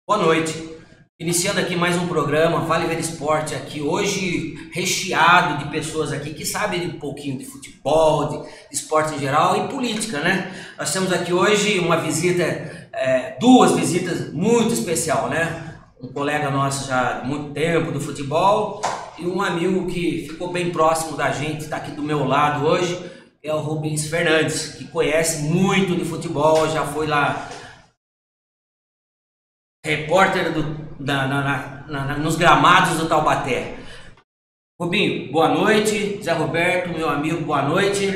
Boa noite. Iniciando aqui mais um programa Vale Ver Esporte aqui hoje recheado de pessoas aqui que sabem um pouquinho de futebol, de esporte em geral e política, né? Nós temos aqui hoje uma visita, duas visitas muito especial, né? Um colega nosso já há muito tempo do futebol e um amigo que ficou bem próximo da gente, está aqui do meu lado hoje, é o Rubens Fernandes, que conhece muito de futebol, já foi lá repórter nos gramados do Taubaté. Rubinho, boa noite. Zé Roberto, meu amigo, boa noite.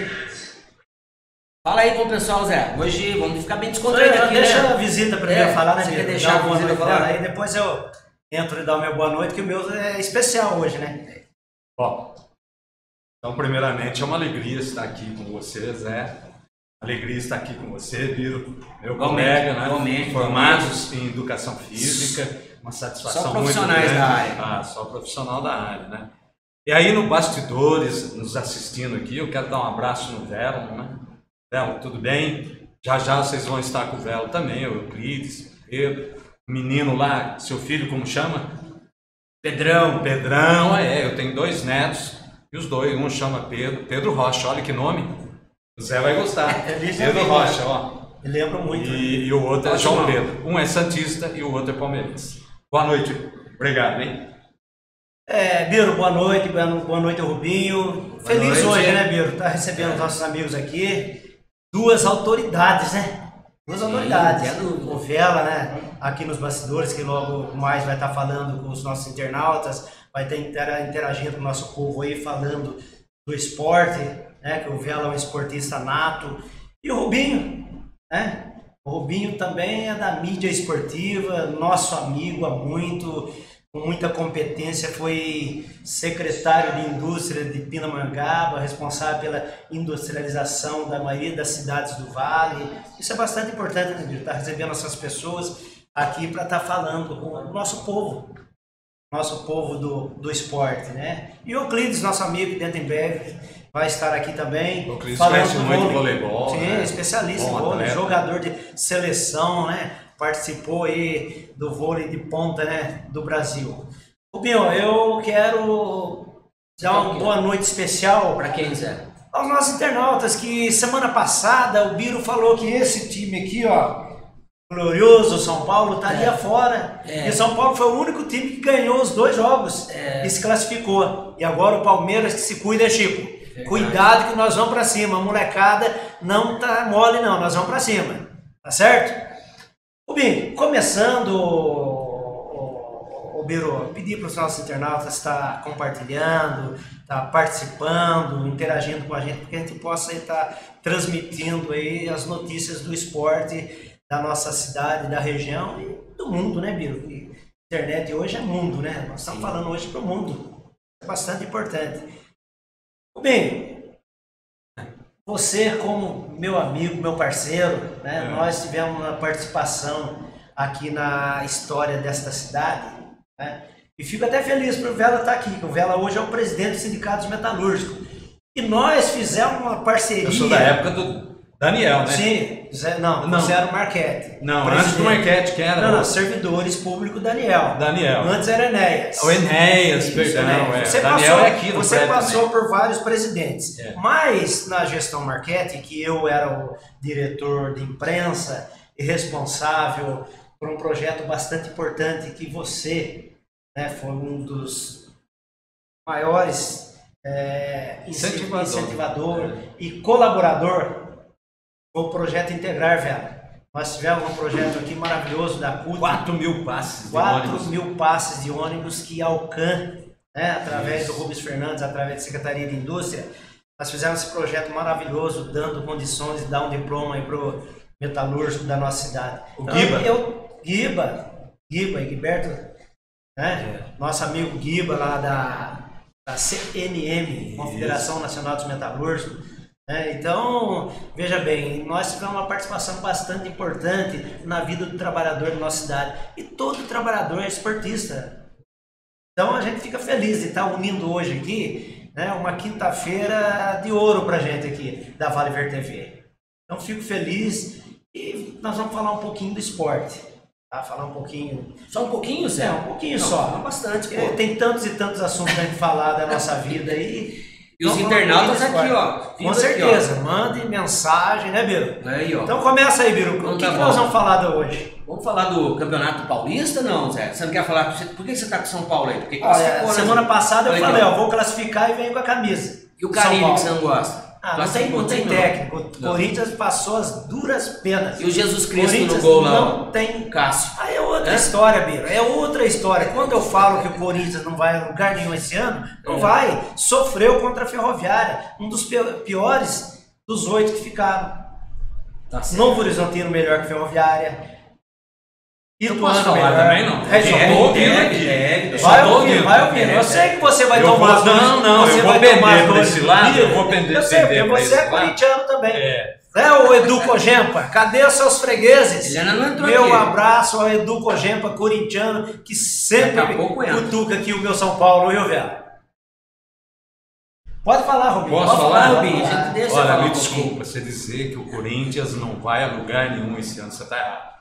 Fala aí com o pessoal, Zé. Hoje vamos ficar bem descontraídos aqui, deixa né? a visita primeiro falar, né? Você quer deixar a visita falar? Aí depois eu entro e dar o meu boa noite, que o meu é especial hoje, né? Bom, então primeiramente é uma alegria estar aqui com você, Zé. Alegria estar aqui com você, Biro, meu colega, né? Formados em educação física, uma satisfação só muito grande. Profissionais da área. Ah, só profissional da área, né? E aí no bastidores, nos assistindo aqui, eu quero dar um abraço no Velo, né? Velo, tudo bem? Já já vocês vão estar com o Velo também, o Euclides, o Pedro, o menino lá, seu filho, como chama? Pedrão. Pedrão, eu tenho dois netos, e os dois, um chama Pedro Rocha, olha que nome. O Zé vai gostar. Pedro Rocha, ó. Eu lembro muito. E o outro é João Pedro. Um é santista e o outro é palmeirense. Boa noite. Obrigado, hein? Biro, boa noite, Rubinho. Feliz hoje, né, Biro? Tá recebendo os nossos amigos aqui. Duas autoridades, né? Duas autoridades. O Vela, né? Aqui nos bastidores, que logo mais vai estar falando com os nossos internautas, vai estar interagindo com o nosso povo aí, falando do esporte, né, que o Vela é um esportista nato, e o Rubinho, né? O Rubinho também é da mídia esportiva, nosso amigo há muito, com muita competência, foi secretário de indústria de Pindamonhangaba, responsável pela industrialização da maioria das cidades do Vale. Isso é bastante importante, né, estar recebendo essas pessoas aqui para estar falando com o nosso povo do esporte, né? E o Euclides, nosso amigo de Dentenberg, vai estar aqui também. O Euclides conhece muito voleibol. Sim, né? especialista em vôlei, jogador de seleção, né? Participou aí do vôlei de ponta, né? Do Brasil. Rubinho, eu quero dar uma boa noite especial Para quem, Zé? aos nossos internautas, que semana passada o Biro falou que esse time aqui, ó, glorioso São Paulo, estaria fora. E o São Paulo foi o único time que ganhou os dois jogos e se classificou. E agora o Palmeiras que se cuida, Chico. Verdade. Cuidado que nós vamos pra cima. A molecada não tá mole não, nós vamos pra cima. Tá certo? Rubinho, começando, o Biro, pedir para os nossos internautas estar compartilhando, estar participando, interagindo com a gente, porque a gente possa estar transmitindo aí as notícias do esporte da nossa cidade, da região e do mundo, né, Biro? Internet hoje é mundo, né? Nós estamos falando hoje para o mundo. É bastante importante. Bem, você como meu amigo, meu parceiro, né? Nós tivemos uma participação aqui na história desta cidade, né? E fico até feliz por o Vela estar aqui, que o Vela hoje é o presidente do Sindicato Metalúrgico. E nós fizemos uma parceria... Eu sou da época do Daniel, né? Sim, você era o Marquete. Não, antes do Marquete, quem era? Não, servidores públicos Daniel. Antes era Enéas. O Enéas, perdão. Você passou por vários presidentes. Mas na gestão Marquete, que eu era o diretor de imprensa e responsável por um projeto bastante importante que você, né, foi um dos maiores incentivador e colaborador o projeto Integrar, Vela. Nós tivemos um projeto aqui maravilhoso da CUT. 4.000 passes de ônibus. 4.000 passes de ônibus que a Alcan, né, através do Rubens Fernandes, através da Secretaria de Indústria, nós fizemos esse projeto maravilhoso, dando condições de dar um diploma para o metalúrgico da nossa cidade. O Guiba, Guiberto, né? Nosso amigo Guiba lá da CNM, Confederação Nacional dos Metalúrgicos. Então, veja bem, nós tivemos uma participação bastante importante na vida do trabalhador da nossa cidade. E todo trabalhador é esportista. Então a gente fica feliz de estar unindo hoje aqui, né, uma quinta-feira de ouro pra gente aqui, da Vale Ver TV. Então fico feliz e nós vamos falar um pouquinho do esporte. Tá? Falar um pouquinho. Só um pouquinho, Zé? Um pouquinho não, só. Não bastante, pô. Tem tantos e tantos assuntos pra gente falar da nossa vida aí. E os internautas aqui, ó. Com certeza, mandem mensagem, né, Biro? Aí, ó. Então começa aí, Biro. O que nós vamos falar hoje? Vamos falar do Campeonato Paulista, não, Zé? Você não quer falar? Por que você tá com São Paulo aí? Porque semana passada eu falei, ó, vou classificar e venho com a camisa. E o Caribe que você não gosta? Não tem técnico. O Corinthians passou as duras penas. E o Jesus Cristo no gol lá? Não tem. Cássio. Aí é outra história, Biro. É outra história. Quando eu falo que o Corinthians não vai a lugar nenhum esse ano, não vai. Sofreu contra a Ferroviária. Um dos piores dos 8 que ficaram. Tá certo. Novo Horizontino melhor que Ferroviária. Eu posso falar também, não? Vai ouvindo. Eu sei que você vai tomar as dores. Não, eu vou pender por esse lado. Eu vou pender Eu sei, porque você é corintiano também. Né, o Edu Cogempa? Cadê os seus fregueses? Ele não entrou Meu aqui. abraço ao Edu Cogempa, corintiano, que sempre cutuca aqui o meu São Paulo, Rio Velho. Pode falar, Rubinho. Posso falar, Rubinho? Olha, me desculpa, você dizer que o Corinthians não vai a lugar nenhum esse ano, você está errado.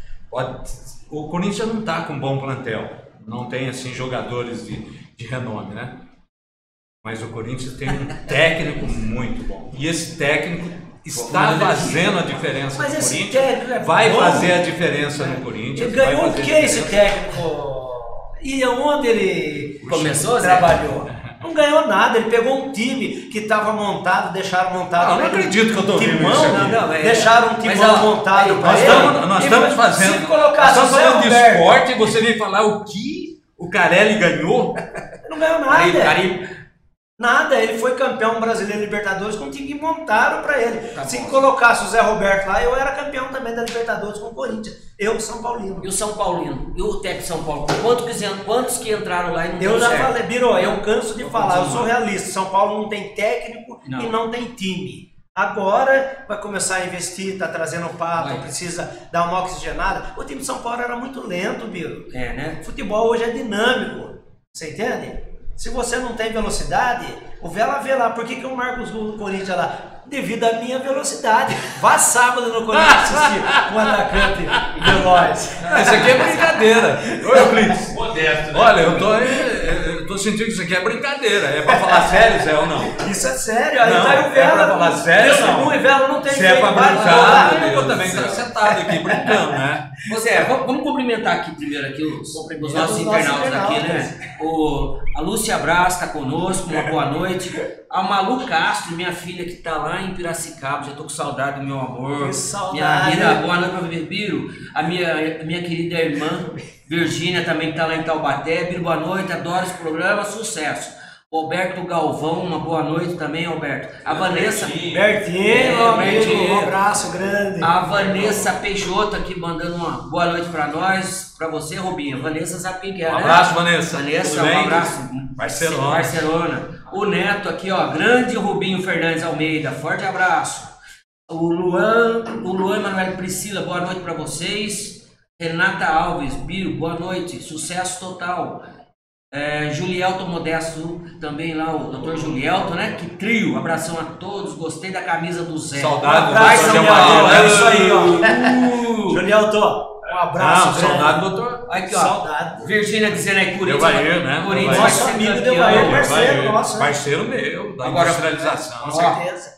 O Corinthians não está com um bom plantel, não tem assim jogadores de renome, né? Mas o Corinthians tem um técnico muito bom. E esse técnico está fazendo a diferença no Corinthians. Vai fazer a diferença no Corinthians. Ele ganhou o que esse técnico? E onde ele começou, trabalhou? Não ganhou nada, ele pegou um time que estava montado, deixaram montado. Não acredito que eu estou ouvindo isso aqui. Deixaram um timão montado. Nós estamos fazendo. Se colocasse nós estamos falando de esporte e você vem falar o que o Carelli ganhou? Não ganhou nada. Nada, ele foi campeão brasileiro Libertadores com um time que montaram para ele. Se colocasse o Zé Roberto lá, eu era campeão também da Libertadores com o Corinthians. Eu, São Paulino. E o São Paulino? E o técnico São Paulo? Quantos que entraram lá e não Eu já certo? falei, Biro, eu canso de falar, eu sou realista. São Paulo não tem técnico e não tem time. Agora vai começar a investir, tá trazendo o papo, precisa dar uma oxigenada. O time de São Paulo era muito lento, Biro. Né? O futebol hoje é dinâmico. Você entende? Se você não tem velocidade, o Vela vê lá. Por que eu marco os gols do Corinthians lá? Devido à minha velocidade. Vá sábado no Corinthians assistir um atacante veloz. Isso aqui é brincadeira. Oi, Euclides. Modesto, né? Olha, eu tô sentindo que isso aqui é brincadeira. É pra falar sério, Zé, ou não? Isso é sério. Aí não, tá o Vela. É pra falar sério ou não? O Vela não tem Se é pra brincar, eu também tô sentado aqui brincando, né? Zé, vamos cumprimentar aqui primeiro aqui os nossos internautas aqui, né? A Lúcia Braz está conosco, uma boa noite. A Malu Castro, minha filha que está lá em Piracicaba, já tô com saudade do meu amor. Que saudade. Minha vida, boa noite para Biro. A minha querida irmã Virgínia também está lá em Taubaté. Biro, boa noite, adoro esse programa, sucesso. Alberto Galvão, uma boa noite também, Alberto. A Vanessa. Bertinho, um abraço grande. A Vanessa Peixoto aqui mandando uma boa noite para nós, para você, Rubinho. Vanessa sabe quem que é, Um abraço, Vanessa. Vanessa, um abraço. Barcelona. O Neto aqui, ó, grande Rubinho Fernandes Almeida, forte abraço. O Luan Emanuel Priscila, boa noite para vocês. Renata Alves, Biro, boa noite, sucesso total. Julielto Modesto, também lá, o Dr. Julielto, né? Que trio, abração a todos, gostei da camisa do Zé. Saudade do Dr. É isso aí, ó. Julielto, um abraço. Saudade do doutor. Aqui, ó. Saudade. Virgínia dizendo aí, Corinthians. Devair, né? Corinthians Nosso vai ser amigo campeão. Devair, parceiro nosso, né? Parceiro meu, da Agora, industrialização. Com certeza.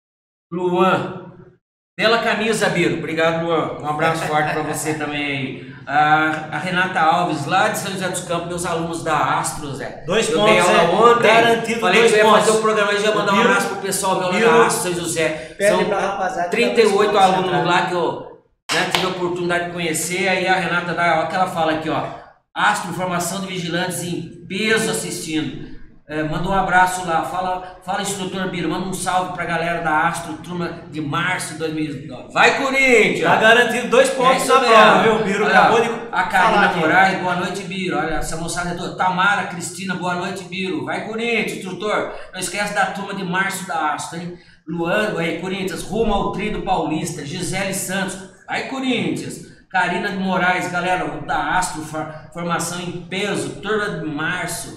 Luan, bela camisa, Biro. Obrigado, Luan. Um abraço forte para você também aí. A Renata Alves, lá de São José dos Campos, meus alunos da Astro, Zé. 2 eu pontos, dei aula ontem. Garantido. Falei que eu ia 2 pontos. fazer o programa e já mandar um abraço pro pessoal, meu aluno da Astro, São José. São 38 alunos lá que eu tive a oportunidade de conhecer. Aí a Renata dá o que ela fala aqui, ó. Astro, formação de vigilantes em peso assistindo. Manda um abraço lá, fala instrutor Biro, manda um salve pra galera da Astro, turma de março de 2009. Vai, Corinthians! Tá garantido 2 pontos na prova, viu? Biro acabou de a Karina Moraes, boa noite, Biro. Olha, essa moçada é toda. Tamara, Cristina, boa noite, Biro. Vai, Corinthians, instrutor. Não esquece da turma de março da Astro, hein? Luan, Corinthians, rumo ao Trio Paulista. Gisele Santos, vai, Corinthians. Karina de Moraes, galera da Astro, formação em peso, turma de março.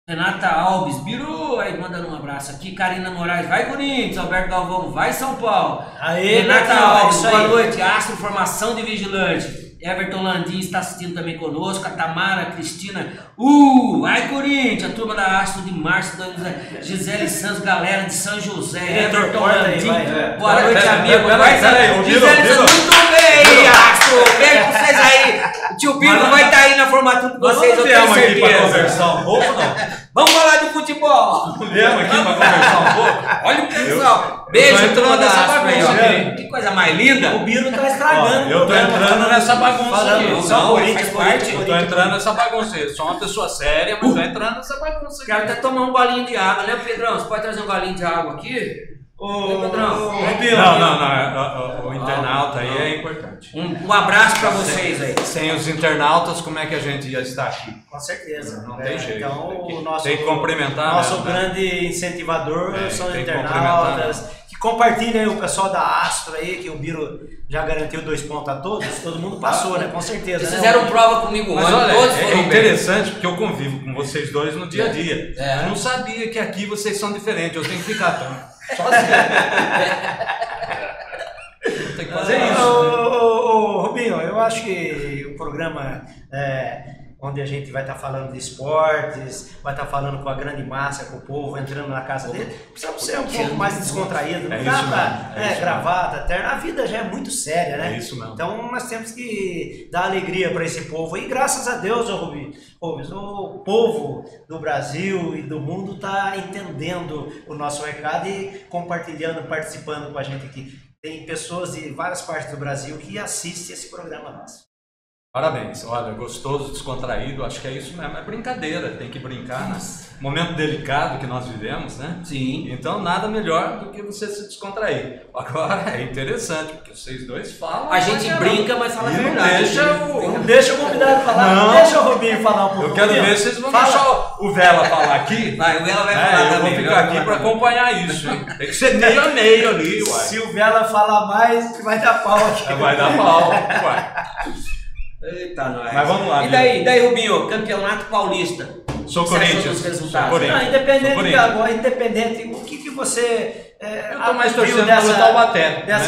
Renata Alves, Biru, aí mandando um abraço aqui. Karina Moraes, vai Corinthians. Alberto Galvão, vai São Paulo. Aê, Renata Betinho, Alves, isso boa aí. noite. Astro Formação de Vigilante. Everton Landim está assistindo também conosco. A Tamara, Cristina, vai Corinthians. A turma da Astro de Março, Gisele Santos, galera de São José. Everton Landim, boa noite, amigo. Gisele Santos, muito bem, Astro. Beijo pra vocês aí. O tio Bico vai estar aí na formatura de vocês, eu tenho aqui para certeza. conversar um pouco, não? Vamos falar de futebol. Viemos aqui para conversar um pouco? Olha o pessoal. Beijo, turma da Astro aí, ó. Que coisa mais linda. O Biro tá estragando. Eu tô entrando nessa bagunça aqui. Não, faz parte. Eu tô entrando nessa bagunça. Eu sou uma pessoa séria, mas tô entrando nessa bagunça aqui. Quero até tomar um golinho de água, né, Pedrão? Você pode trazer um golinho de água aqui? Pedrão. Não, o internauta aí é importante. Um abraço pra vocês aí. Sem os internautas, como é que a gente ia estar aqui? Com certeza. Não tem jeito. Então, tem que cumprimentar. Nosso mesmo, né? grande incentivador são os tem que internautas. Que compartilhem aí o pessoal da Astro aí, que o Biro já garantiu 2 pontos a todos. Todo mundo passou, né? Com certeza. Eles né? fizeram prova comigo Mas ontem, olha, todos é foram bem. interessante porque eu convivo com vocês dois no dia a dia. É. Eu não sabia que aqui vocês são diferentes. Eu tenho que ficar sozinho. Tem que fazer isso. Rubinho, eu acho que o programa onde a gente vai estar falando de esportes, vai estar falando com a grande massa, com o povo, entrando na casa dele, precisamos ser um pouco mais descontraído, não dá pra gravata, terno. A vida já é muito séria, né? É isso mesmo. Então nós temos que dar alegria para esse povo. E graças a Deus, Rubinho, o povo do Brasil e do mundo está entendendo o nosso recado e compartilhando, participando com a gente aqui. Tem pessoas de várias partes do Brasil que assistem esse programa nosso. Parabéns, olha, gostoso, descontraído, acho que é isso mesmo, é brincadeira, tem que brincar, né? Momento delicado que nós vivemos, né? Sim. Então nada melhor do que você se descontrair. Agora é interessante, porque vocês dois falam. A gente brinca, mas fala a E não verdade. deixa Deixa o convidado falar, Não. deixa o Rubinho falar um pouco. Eu quero ver se vocês vão deixar o Vela falar aqui. Vai, o Vela vai falar Eu também. vou ficar aqui para acompanhar isso, hein? Tem que ser meio a meio ali, uai. Se o Vela falar mais, vai dar pau aqui. Vai dar pau, uai. Eita, nós. Mas vamos lá, E daí, Rubinho, Campeonato Paulista. Sou O que você achou Corinthians. dos Sou resultados? Corinthians. Não, independente Sou de Corinthians. agora, independente, o que você Eu tô mais viu torcendo pelo Taubaté, dessa né?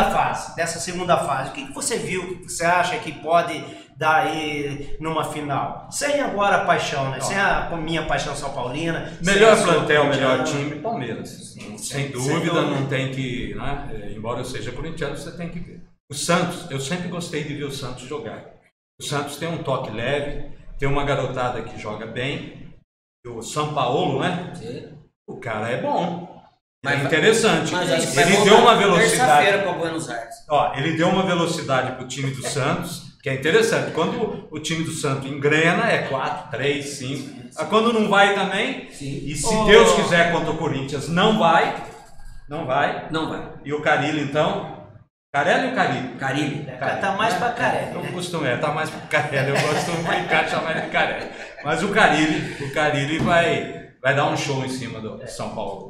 segunda fase? O que você viu, que você acha que pode dar aí numa final? Sem agora a paixão, né? Sem a minha paixão São Paulina. Melhor sem a sua plantel, melhor corintiana. time, Palmeiras. Sem sem dúvida, dúvida. não tem que, né? Embora eu seja corintiano, você tem que ver. O Santos, eu sempre gostei de ver o Santos jogar. O Santos tem um toque leve, tem uma garotada que joga bem. O São Paulo, né? O cara é bom. Mas É interessante. Mas acho que vai Ele voltar deu uma velocidade. terça-feira para Buenos Aires. Ó, ele deu uma velocidade pro time do Santos, que é interessante. Quando o time do Santos engrena, é 4, 3, 5. Mas quando não vai também, e se Deus quiser contra o Corinthians, não vai. Não vai. E o Carille, então? Carelli ou Carille? Carilho. Tá mais pra Carelli, Não né? costumo, tá mais pra Carelli. Eu costumo brincar de chamar ele de Carelli. Mas o Carille vai dar um show em cima do São Paulo.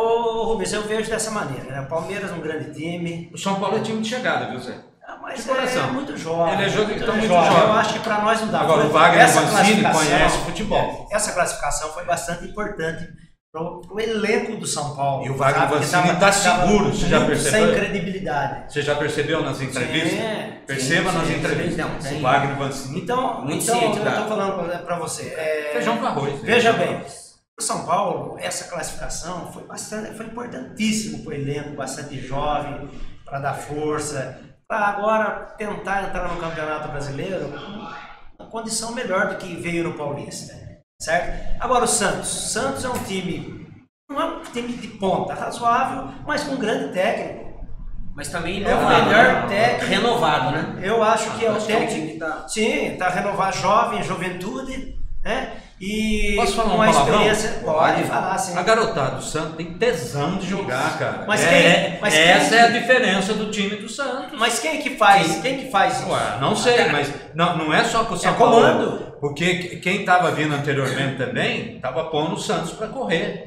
O Rubens, eu vejo dessa maneira, né? O Palmeiras é um grande time. O São Paulo é time de chegada, viu, Zé? Mas De coração. é muito jovem. Ele é jovem, muito então muito jovem. jovem. Eu acho que para nós não dá. Agora, o Foi- Wagner essa Mancini classificação- conhece futebol. Essa classificação foi bastante importante pro elenco do São Paulo. E o Wagner sabe? Mancini Que tá seguro, você já muito percebeu? Sem credibilidade. Você já percebeu nas entrevistas? Sim, Perceba sim, nas sim, entrevistas. não, tem. O Wagner Mancini. Então, Muito então ciente eu da- estou falando para você. Feijão com arroz. Veja bem, o São Paulo, essa classificação foi importantíssimo para o elenco, bastante jovem, para dar força, para agora tentar entrar no Campeonato Brasileiro com uma condição melhor do que veio no Paulista, certo? Agora o Santos é um time, não é um time de ponta, razoável, mas com um grande técnico. Mas também É o renovado, melhor né? técnico. Renovado, né? Eu acho que é o Acho que é um técnico. time que tá- Sim, tá renovar jovem, juventude, né? E Posso falar um com a palavrão? experiência. Pode falar, sim. A garotada do Santos tem tesão de jogar, cara. Mas Essa quem- é a diferença do time do Santos. Mas quem que faz? Quem que faz isso? Ué, não sei, mas não é só com o São comando. Paulo. Porque quem estava vindo anteriormente também estava pondo o Santos para correr.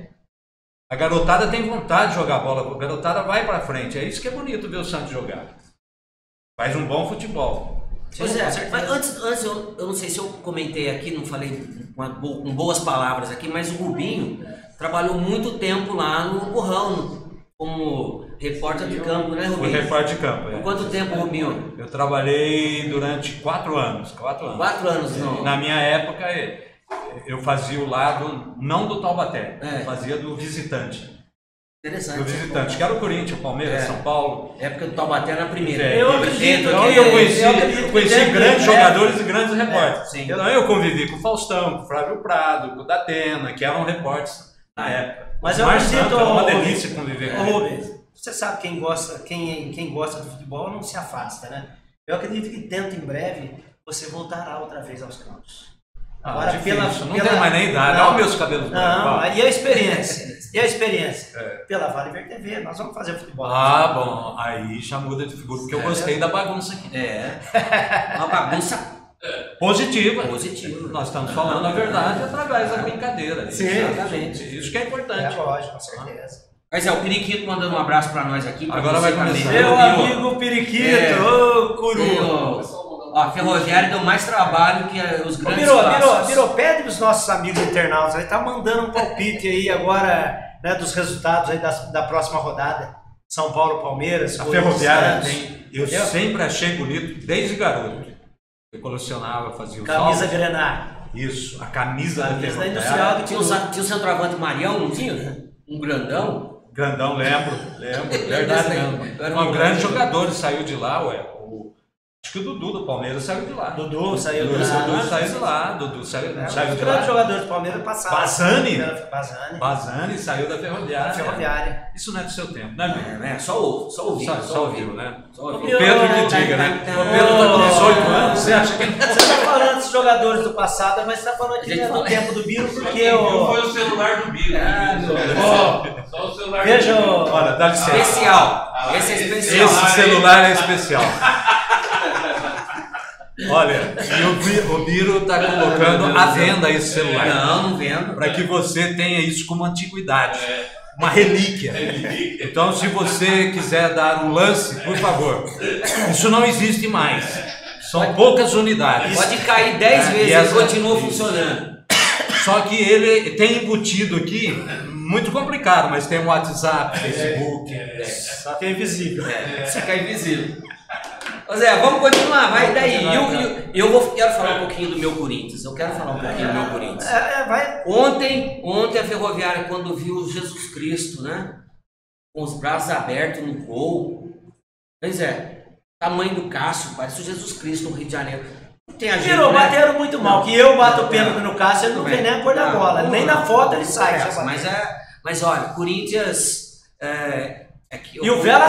A garotada tem vontade de jogar bola, a garotada vai para frente. É isso que é bonito ver o Santos jogar. Faz um bom futebol. Pois Sim, é, com certeza. mas antes eu não sei se eu comentei aqui, não falei com boas palavras aqui, mas o Rubinho trabalhou muito tempo lá no Currão, como repórter de campo, né, Rubinho? Fui repórter de campo, Por quanto tempo, Rubinho? Eu trabalhei durante 4 anos. 4 anos. 4 anos, não. Na minha época, eu fazia o lado, não do Taubaté, eu fazia do visitante. Interessante. Do visitante, que era o Corinthians, o Palmeiras, São Paulo. Época do Taubaté na primeira. Eu acredito Então que eu conheci grandes jogadores e grandes sim. repórteres. Então eu convivi com o Faustão, com o Flávio Prado, com o Datena, que eram repórteres na época. Mas eu acredito, era uma delícia conviver com Rubens, você sabe quem gosta do futebol não se afasta, né? Eu acredito que dentro em breve você voltará outra vez aos campos. Agora, não tem mais nem idade, olha os meus cabelos brancos. Não, e a experiência? E a experiência? Pela Vale Verde TV, nós vamos fazer futebol. Ah, bom, aí já muda de figura, porque eu gostei da bagunça aqui. Uma bagunça positiva. Positiva. Nós estamos falando a verdade através da brincadeira. Sim, exatamente. Isso que é importante. Lógico, com certeza. Mas o Periquito mandando um abraço pra nós aqui. Agora vai começar. Meu amigo Periquito, ô Curu. A Ferroviária deu mais trabalho que os grandes clássicos. Virou, pede pros nossos amigos internautas aí, tá mandando um palpite aí agora, né, dos resultados aí da próxima rodada. São Paulo, Palmeiras, A Ferroviária Santos. eu sempre achei bonito, desde garoto. Eu colecionava, fazia o Camisa salve. Grenar. Isso, a camisa da Camisa da Ferroviária. Industrial de Tinha o centroavante Marião, não tinha? Um grandão. Grandão, lembro. Verdade mesmo. Um grande jogador saiu de lá, acho que o Dudu do Palmeiras saiu de lá. Dudu saiu de Dudu lá. saiu de lá. Dudu saiu de Os grandes jogadores do Palmeiras passaram. Bazani saiu da Ferroviária. Ferroviária. Isso não é do seu tempo, né, meu? Só ouviu. Só ouviu, né? Só ouviu. O Pedro que diga, né? O Pedro tá com 18 anos, você acha que... Você está falando dos jogadores do passado, mas você está falando aqui do tempo do Biro, porque foi o celular do Biro. Só o celular do Biro. Veja, Olha, dá licença. Especial. Esse é especial. Esse celular é especial. Olha, e o Biro está colocando à venda esse celular. Não vendo. Para que você tenha isso como antiguidade. Uma relíquia. Então, se você quiser dar um lance, por favor. Isso não existe mais. São poucas unidades. Pode cair 10 vezes e continua funcionando. Só que ele tem embutido aqui, muito complicado, mas tem um WhatsApp, Facebook. só que é invisível. Só que é invisível. Ô Zé, vamos continuar, vai daí. Quero falar um pouquinho do meu Corinthians. Eu quero falar um pouquinho do meu Corinthians. Vai. Ontem a Ferroviária, quando viu Jesus Cristo, né? Com os braços abertos no gol. Pois é, tamanho do Cássio, parece o Jesus Cristo no Rio de Janeiro. Não tem a gente, né? Bateram muito mal. Que eu bato o pênalti no Cássio, ele não vê nem a cor da bola. Nem na foto ele sai. Mas olha, Corinthians. E o Vela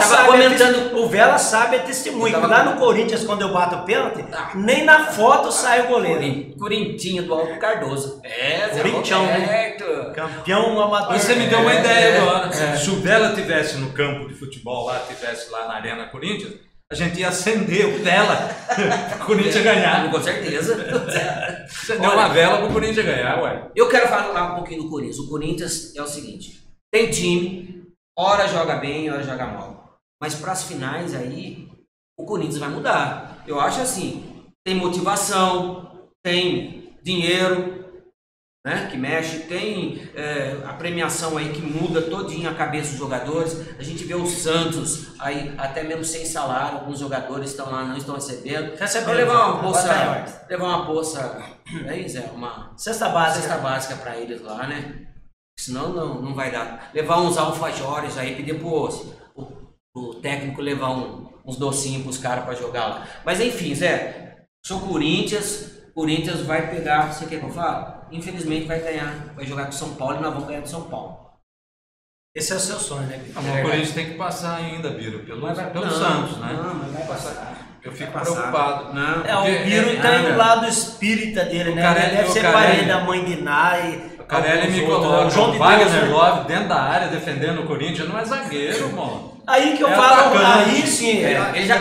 sabe, é testemunho. Lá no Corinthians, quando eu bato o pênalti, nem na foto sai o goleiro. Corintinha do Alto Cardoso. Corinthians, campeão amador. Mas você me deu uma ideia agora. Se o Vela tivesse no campo de futebol lá, tivesse lá na Arena Corinthians, a gente ia acender o Vela para o Corinthians ganhar. Com certeza. Acender uma vela para o Corinthians ganhar, ué. Eu quero falar um pouquinho do Corinthians. O Corinthians é o seguinte: tem time. Hora joga bem, hora joga mal. Mas para as finais aí, o Corinthians vai mudar. Eu acho assim, tem motivação, tem dinheiro, né, que mexe, tem a premiação aí que muda todinha a cabeça dos jogadores. A gente vê o Santos aí até mesmo sem salário, alguns jogadores estão lá, não estão recebendo. Vai levar uma bolsa, uma cesta básica para eles lá, né? Senão não vai dar. Levar uns alfajores aí, pedir pro técnico levar uns docinhos pros caras para jogar lá. Mas enfim, Zé, sou Corinthians vai pegar, você quer que eu fale? Infelizmente vai jogar com São Paulo e nós vamos ganhar do São Paulo. Esse é o seu sonho, né, Biro? O Corinthians tem que passar ainda, Biro, pelo Santos, né? Não, mas vai passar. Eu fico preocupado. O Biro tem o lado espírita dele, né? Ele deve ser parente da mãe de Nai. O Carelli me coloca o Wagner Love dentro da área defendendo o Corinthians, não é zagueiro, mano. Aí que eu falo, aí sim. Ele já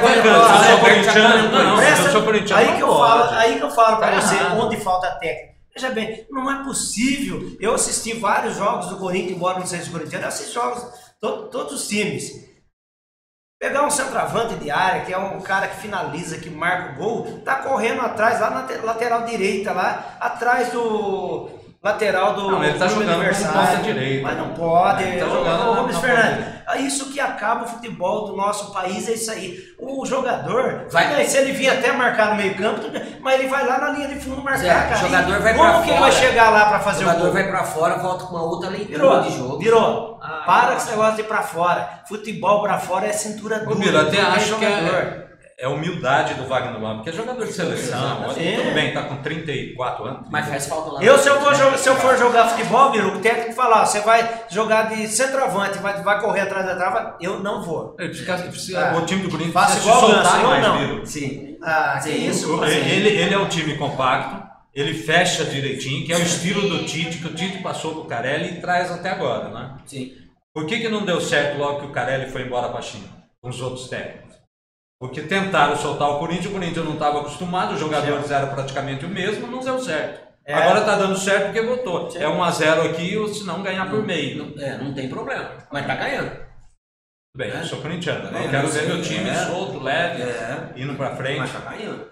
Aí que eu falo pra você onde falta técnica. Veja bem, não é possível. Eu assisti vários jogos do Corinthians, embora não seja corintiano, eu assisti jogos, todos os times. Pegar um centroavante de área, que é um cara que finaliza, que marca o gol, tá correndo atrás, lá na lateral direita, lá atrás do lateral do não, ele tá jogando adversário, direita. mas não pode, ele tá jogando o Rubens Fernandes. É isso que acaba o futebol do nosso país, é isso aí. O jogador, se ele vir até marcar no meio campo, mas ele vai lá na linha de fundo marcar, cara. O jogador vai como pra que fora, ele vai chegar lá para fazer o gol? O jogador vai pra fora, volta com uma outra leitura de jogo. Virou. Para com esse negócio de ir pra fora. Futebol pra fora é cintura dura. Biro, até acho que é humildade do Wagner Lopes, que é jogador de seleção. Tudo bem, tá com 34 anos. Mas faz falta lá. Se eu for jogar futebol, Biro, o técnico falar, você vai jogar de centroavante, vai correr atrás da trava, eu não vou. O time do Corinthians precisa se soltar mais, não. Biro. Sim. Que isso? Ele é um time compacto, ele fecha direitinho, que é o estilo do Tite, que o Tite passou pro Carelli e traz até agora, né? Sim. Por que não deu certo logo que o Carelli foi embora para a China, com os outros técnicos? Porque tentaram soltar o Corinthians não estava acostumado, os jogadores eram praticamente o mesmo, não deu certo. Agora está dando certo porque votou. É 1-0 aqui, ou se não ganhar por meio. Não tem problema, mas tá ganhando. Bem, eu sou corintiano, né? Eu quero ver meu time solto, leve, indo para frente. Mas tá ganhando.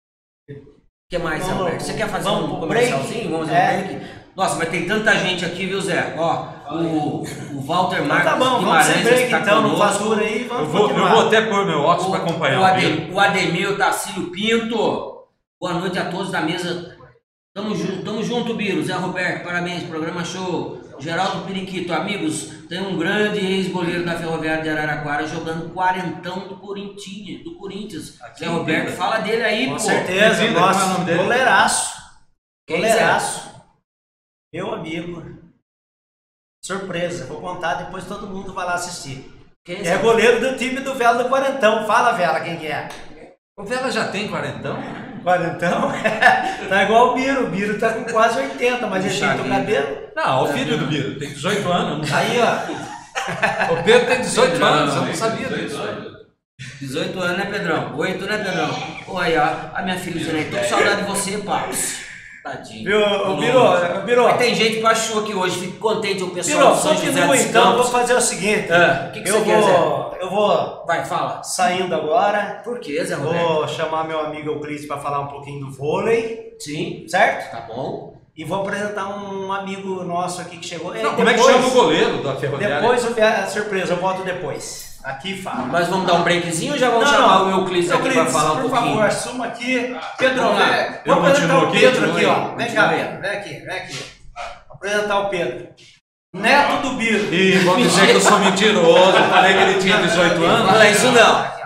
O que mais, Alberto? Você quer fazer um comercialzinho? Vamos fazer um break? Nossa, mas tem tanta gente aqui, viu, Zé? Ó, o Walter Marcos tá bom, vamos sem break então, não faz duro aí, vamos eu vou até pôr meu óculos para acompanhar o Ademir Tacílio Pinto. Boa noite a todos da mesa. Tamo junto, Biro. Zé Roberto, parabéns, programa show. Geraldo Periquito, amigos, tem um grande ex-goleiro da Ferroviária de Araraquara jogando quarentão do Corinthians. Zé Roberto, fala dele aí, com certeza, nossa, goleiraço. Goleiraço. Meu amigo. Surpresa, vou contar, depois todo mundo vai lá assistir. É goleiro do time do Vela do Quarentão. Fala, Vela, quem que é? O Vela já tem quarentão? Quarentão? Tá igual o Biro. O Biro tá com quase 80, mas ele tem o cabelo. Não, o filho do Biro tem 18 anos. Aí, ó. O Pedro tem 18 anos, eu não sabia disso. 18 anos, né, Pedrão? 8, né, Pedrão? Oi, ó, a minha filha dizendo aí, tô com saudade de você, Papos. Tadinho. Viu, Biro? Mas tem gente que achou aqui hoje, fico contente o pessoal Biro, do São José dos então, Campos. eu vou fazer o seguinte. O que você quer, Zé? Eu vou... Vai, fala. Saindo agora. Por que, Zé Roberto? Vou chamar meu amigo Euclides para falar um pouquinho do vôlei. Sim. Certo? Tá bom. E vou apresentar um amigo nosso aqui que chegou. Não, como é que chama o goleiro da Ferroviária? Depois, a surpresa, eu volto depois. Aqui fala. Mas vamos dar um breakzinho ou já vamos chamar o Euclides aqui para falar um pouquinho? Por favor, assuma aqui. Pedro, vamos lá. Vou apresentar o Pedro aqui, ó. Vem cá, Pedro. vem aqui. Vou apresentar o Pedro. Neto do Biro. E vou dizer que eu sou mentiroso. Eu falei que ele tinha 18 anos. Fala isso não.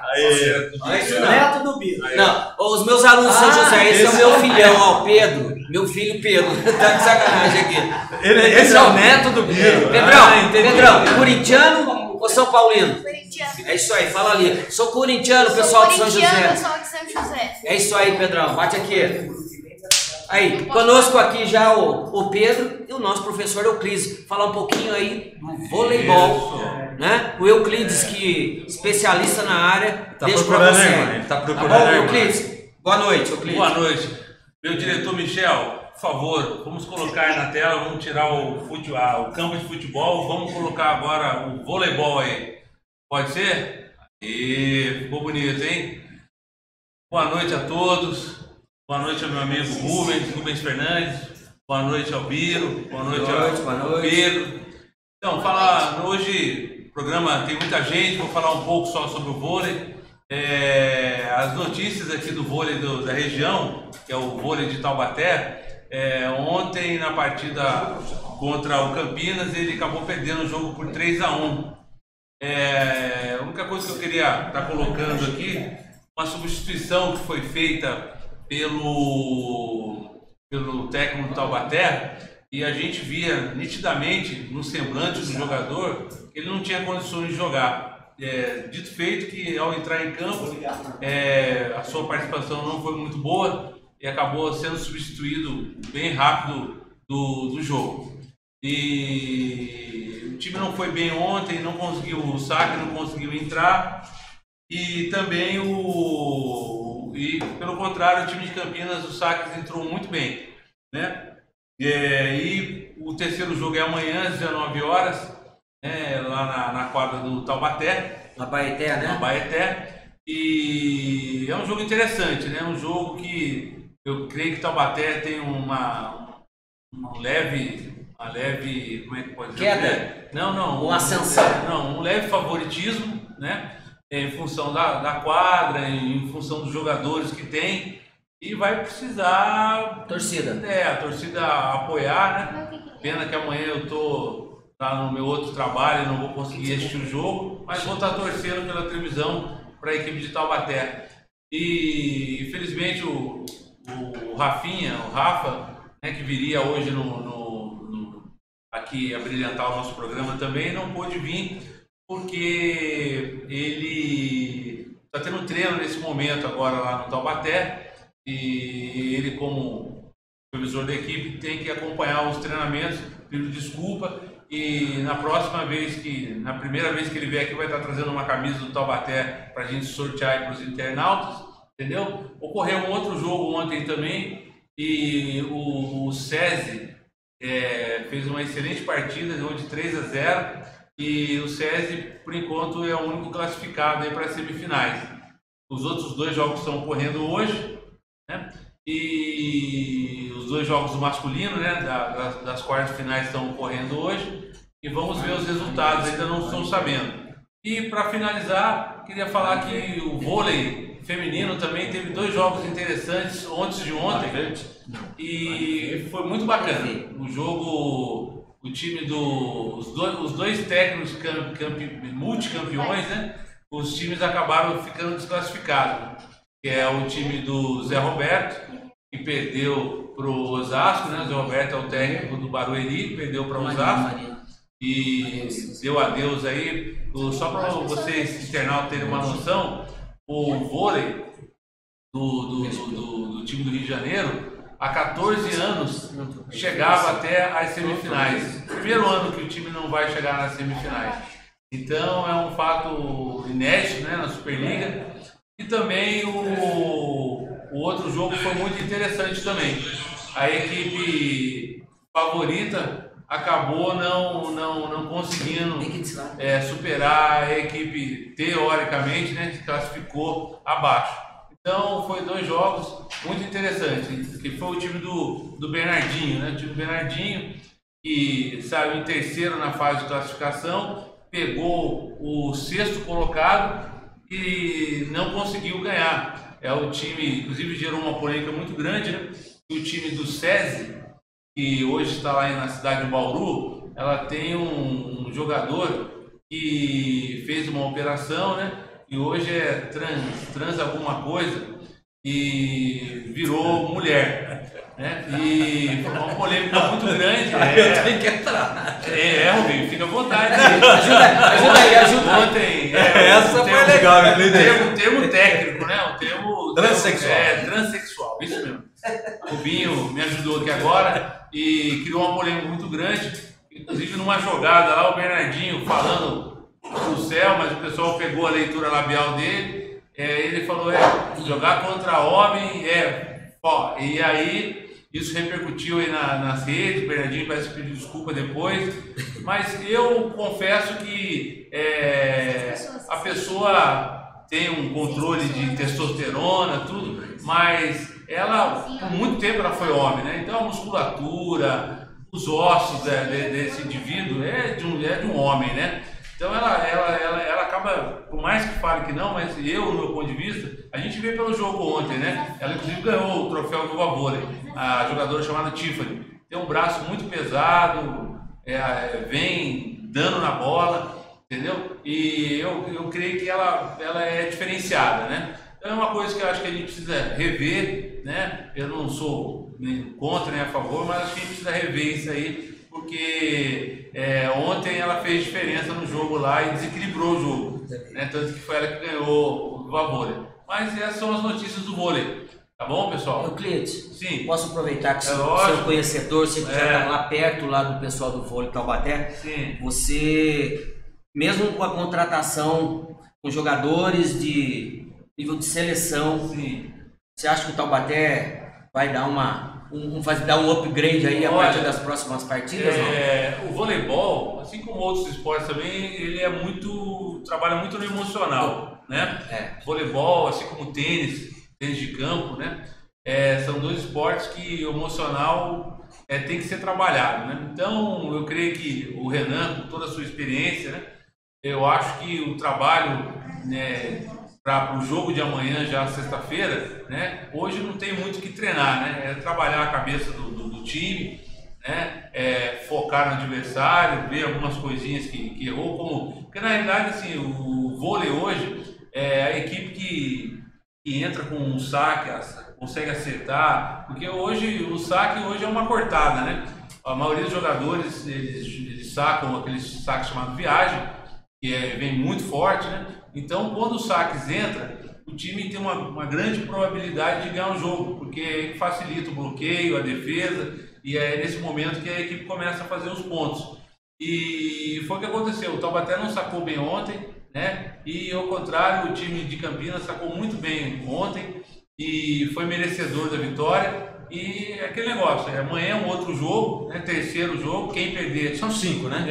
Neto do Biro. Não, os meus alunos de São José, esse é o meu filhão, ó, Pedro. Meu filho Pedro. Tá de sacanagem aqui. Esse é o neto do Biro. Pedrão, corintiano ou São Paulino? Corintiano. É isso aí, fala ali. Sou corintiano, pessoal de São José. Pessoal de São José. É isso aí, Pedrão. Bate aqui. Aí, conosco aqui já o Pedro e o nosso professor Euclides. Falar um pouquinho aí do voleibol, né? O Euclides, que especialista na área, Tá deixa pra procurando você. Ele tá procurando Tá bom, Euclides? Boa noite, Euclides. Boa noite. Meu diretor Michel, por favor, vamos colocar na tela, vamos tirar o campo de futebol, vamos colocar agora o voleibol aí. Pode ser? E ficou bonito, hein? Boa noite a todos. Boa noite ao meu amigo Rubens Fernandes. Boa noite ao Biro. Boa noite ao Pedro. Então, hoje o programa tem muita gente, vou falar um pouco só sobre o vôlei. As notícias aqui do vôlei da região, que é o vôlei de Taubaté, ontem na partida contra o Campinas, ele acabou perdendo o jogo por 3-1. A única coisa que eu queria estar colocando aqui, uma substituição que foi feita pelo técnico do Taubaté, e a gente via nitidamente no semblante do jogador que ele não tinha condições de jogar. Dito feito que ao entrar em campo, a sua participação não foi muito boa e acabou sendo substituído bem rápido do jogo. E o time não foi bem ontem, não conseguiu o saque, não conseguiu entrar, e também pelo contrário, o time de Campinas, o saque entrou muito bem, né? E o terceiro jogo é amanhã às 19 horas, lá na quadra do Taubaté. No Abaeté, né? No Abaeté. E é um jogo interessante, né? Um jogo que eu creio que Taubaté tem uma leve, como é que pode dizer? Queda? Não. Uma ascensão? Um leve favoritismo, né? Em função da quadra, em função dos jogadores que tem. E vai precisar... Torcida. A torcida apoiar, né? Pena que amanhã eu tô lá no meu outro trabalho e não vou conseguir assistir o jogo, mas vou estar torcendo pela televisão para a equipe de Taubaté. E infelizmente o Rafa, né, que viria hoje aqui a brilhantar o nosso programa também, não pôde vir porque ele está tendo treino nesse momento agora lá no Taubaté e ele, como supervisor da equipe, tem que acompanhar os treinamentos. Pido desculpa e na primeira vez que ele vier aqui vai estar trazendo uma camisa do Taubaté para a gente sortear para os internautas, entendeu? Ocorreu um outro jogo ontem também e o SESI fez uma excelente partida, ganhou de 3-0 e o SESI, por enquanto, é o único classificado para as semifinais. Os outros dois jogos estão ocorrendo hoje, né? E os dois jogos do masculino, né, das quartas finais estão ocorrendo hoje e vamos ver os resultados, ainda não estou sabendo. E para finalizar, queria falar que o vôlei feminino também teve dois jogos interessantes antes de ontem e foi muito bacana. O jogo, o time os dois técnicos multicampeões, né, os times acabaram ficando desclassificados. Que é o time do Zé Roberto, que perdeu para o Osasco, né? O Zé Roberto é o técnico do Barueri, perdeu para o Osasco e deu adeus aí. Só para vocês, internautas, terem uma noção, o vôlei do time do Rio de Janeiro, há 14 anos, chegava até as semifinais. Primeiro ano que o time não vai chegar nas semifinais. Então é um fato inédito, né, na Superliga. E também o outro jogo foi muito interessante também. A equipe favorita acabou não conseguindo superar a equipe, teoricamente, né, que classificou abaixo. Então foi dois jogos muito interessantes, que foi o time do Bernardinho, né? O time do Bernardinho, que saiu em terceiro na fase de classificação, pegou o sexto colocado e não conseguiu ganhar. É o time, inclusive gerou uma polêmica muito grande, né? O time do SESI, que hoje está lá na cidade de Bauru, ela tem um jogador que fez uma operação, né? E hoje é trans alguma coisa e virou mulher, né? E foi uma polêmica muito grande. Eu tenho que entrar. Rubinho, fica à vontade. Ajuda aí. Ontem, essa foi legal, um termo técnico, né? Um termo transexual. Transexual, isso mesmo. O Rubinho me ajudou aqui agora e criou uma polêmica muito grande. Inclusive numa jogada lá, o Bernardinho falando pro céu, mas o pessoal pegou a leitura labial dele. Ele falou, jogar contra homem e aí isso repercutiu aí nas redes. O Bernardinho vai se pedir desculpa depois, mas eu confesso que a pessoa tem um controle de testosterona, tudo, mas ela, por muito tempo ela foi homem, né? Então a musculatura, os ossos desse indivíduo é de um homem, né? Então ela acaba, por mais que fale que não, mas eu, no meu ponto de vista, a gente vê pelo jogo ontem, né? Ela inclusive ganhou o troféu do Vôlei, a jogadora chamada Tiffany. Tem um braço muito pesado, vem dando na bola, entendeu? E eu creio que ela é diferenciada, né? Então é uma coisa que eu acho que a gente precisa rever, né? Eu não sou nem contra nem a favor, mas acho que a gente precisa rever isso aí, porque ontem ela fez diferença no jogo lá e desequilibrou o jogo, né? Tanto que foi ela que ganhou o vôlei. Mas essas são as notícias do vôlei, tá bom, pessoal? Euclides, sim. Posso aproveitar que você é conhecedor, você já está lá perto lá do pessoal do vôlei Taubaté, sim. Você, mesmo com a contratação com jogadores de nível de seleção, sim. Você acha que o Taubaté vai dar uma dar um upgrade aí a partir das próximas partidas? O voleibol, assim como outros esportes também, ele trabalha muito no emocional, né? Voleibol, assim como o tênis de campo, né? São dois esportes que o emocional tem que ser trabalhado, né? Então, eu creio que o Renan, com toda a sua experiência, né? Eu acho que o trabalho, né, para o jogo de amanhã, já sexta-feira, né? Hoje não tem muito o que treinar, né? É trabalhar a cabeça do time, né? Focar no adversário, ver algumas coisinhas que errou, porque na realidade assim, o vôlei hoje é a equipe que entra com um saque, consegue acertar, porque hoje o saque hoje é uma cortada, né? A maioria dos jogadores eles sacam aquele saque chamado viagem, que vem muito forte, né? Então, quando os saques entram, o time tem uma grande probabilidade de ganhar o jogo, porque facilita o bloqueio, a defesa, e é nesse momento que a equipe começa a fazer os pontos. E foi o que aconteceu, o Taubaté não sacou bem ontem, né? E ao contrário, o time de Campinas sacou muito bem ontem e foi merecedor da vitória. E aquele negócio, amanhã é um outro jogo, né? Terceiro jogo, quem perder... São 5, né?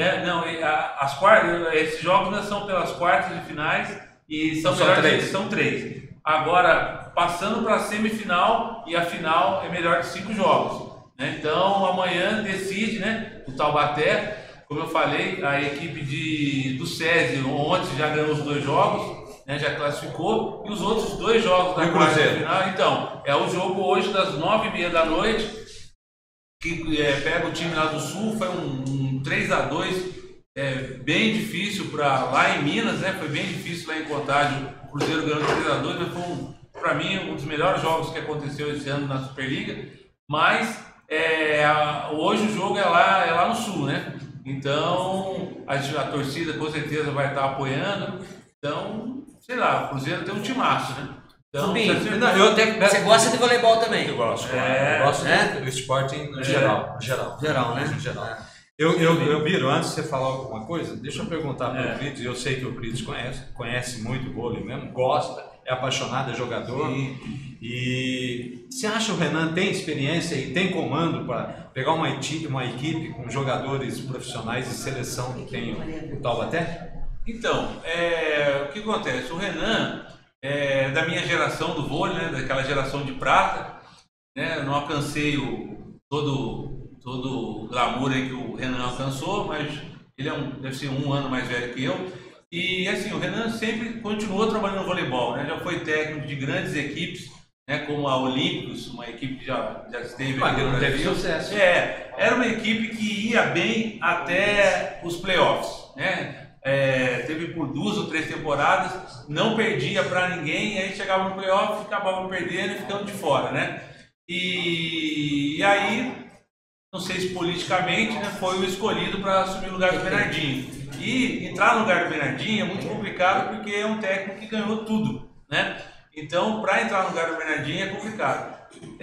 Esses jogos não são pelas quartas de finais e são 3. Agora, passando para a semifinal e a final é melhor de 5 jogos, né? Então, amanhã decide, né? O Taubaté, como eu falei, a equipe do SESI ontem já ganhou os 2 jogos, né, já classificou, e os outros 2 jogos da quarta final. Então, é o jogo hoje das 9h30 da noite, que pega o time lá do Sul, foi um 3-2, bem difícil lá em Minas, né? Foi bem difícil lá em Contagem, o Cruzeiro ganhou 3-2, mas foi para mim um dos melhores jogos que aconteceu esse ano na Superliga, mas hoje o jogo é lá no Sul, né? Então a torcida com certeza vai estar apoiando, então sei lá, o Cruzeiro tem um timaço, né? Então, você gosta de voleibol também? Eu gosto, eu gosto do esporte em geral. Geral, né? Em geral. Eu Biro, antes de você falar alguma coisa, deixa eu perguntar para o Euclides, eu sei que o Euclides conhece muito o vôlei mesmo, gosta, é apaixonado, é jogador. Sim. E você acha que o Renan tem experiência e tem comando para pegar uma equipe com jogadores profissionais de seleção que tem o Taubaté? Então, o que acontece? O Renan é da minha geração do vôlei, né? Daquela geração de prata, né? Eu não alcancei todo o glamour aí que o Renan alcançou, mas ele deve ser 1 ano mais velho que eu. E assim, o Renan sempre continuou trabalhando no voleibol, né? Já foi técnico de grandes equipes, né? Como a Olímpicos, uma equipe que já esteve aqui no Brasil. Teve sucesso. Era uma equipe que ia bem até os playoffs, né? Teve por 2 ou 3 temporadas, não perdia para ninguém, e aí chegava no playoff, acabava perdendo e ficando de fora, né? E aí, não sei se politicamente, né, foi o escolhido para assumir o lugar do Bernardinho. E entrar no lugar do Bernardinho é muito complicado porque é um técnico que ganhou tudo, né? Então, para entrar no lugar do Bernardinho é complicado.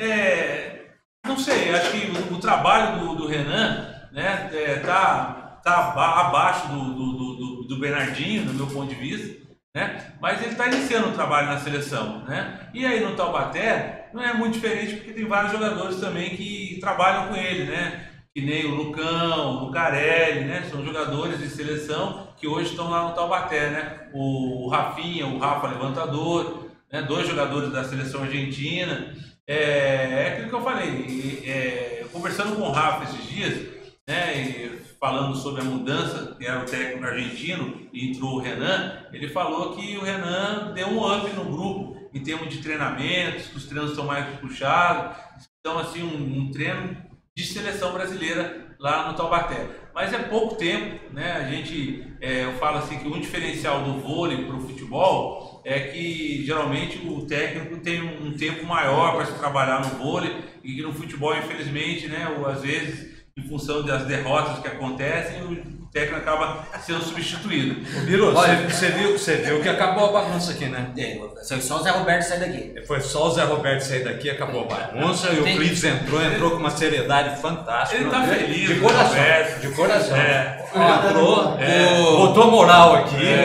Não sei, acho que o trabalho do Renan, né, tá abaixo do Bernardinho, do meu ponto de vista, né? Mas ele está iniciando um trabalho na seleção, né? E aí no Taubaté não é muito diferente, porque tem vários jogadores também que trabalham com ele, né? Que nem o Lucão, o Lucarelli, né? São jogadores de seleção que hoje estão lá no Taubaté, né? O Rafinha, o Rafa Levantador, né? 2 jogadores da seleção argentina. É aquilo que eu falei, conversando com o Rafa esses dias, né, falando sobre a mudança, que era o técnico argentino e entrou o Renan, ele falou que o Renan deu um up no grupo em termos de treinamentos, que os treinos estão mais puxados, então assim, um treino de seleção brasileira lá no Taubaté. Mas é pouco tempo, né? Eu falo assim que um diferencial do vôlei para o futebol é que geralmente o técnico tem um tempo maior para se trabalhar no vôlei, e que no futebol, infelizmente, né, às vezes, em função das derrotas que acontecem, o técnico acaba sendo substituído. Biro, você viu que acabou a bagunça aqui, né? Foi só o Zé Roberto sair daqui. Foi só o Zé Roberto sair daqui, acabou a bagunça, e o Euclides entrou com uma seriedade fantástica. Ele tá feliz, de coração. Roberto. De coração. Entrou, botou moral aqui.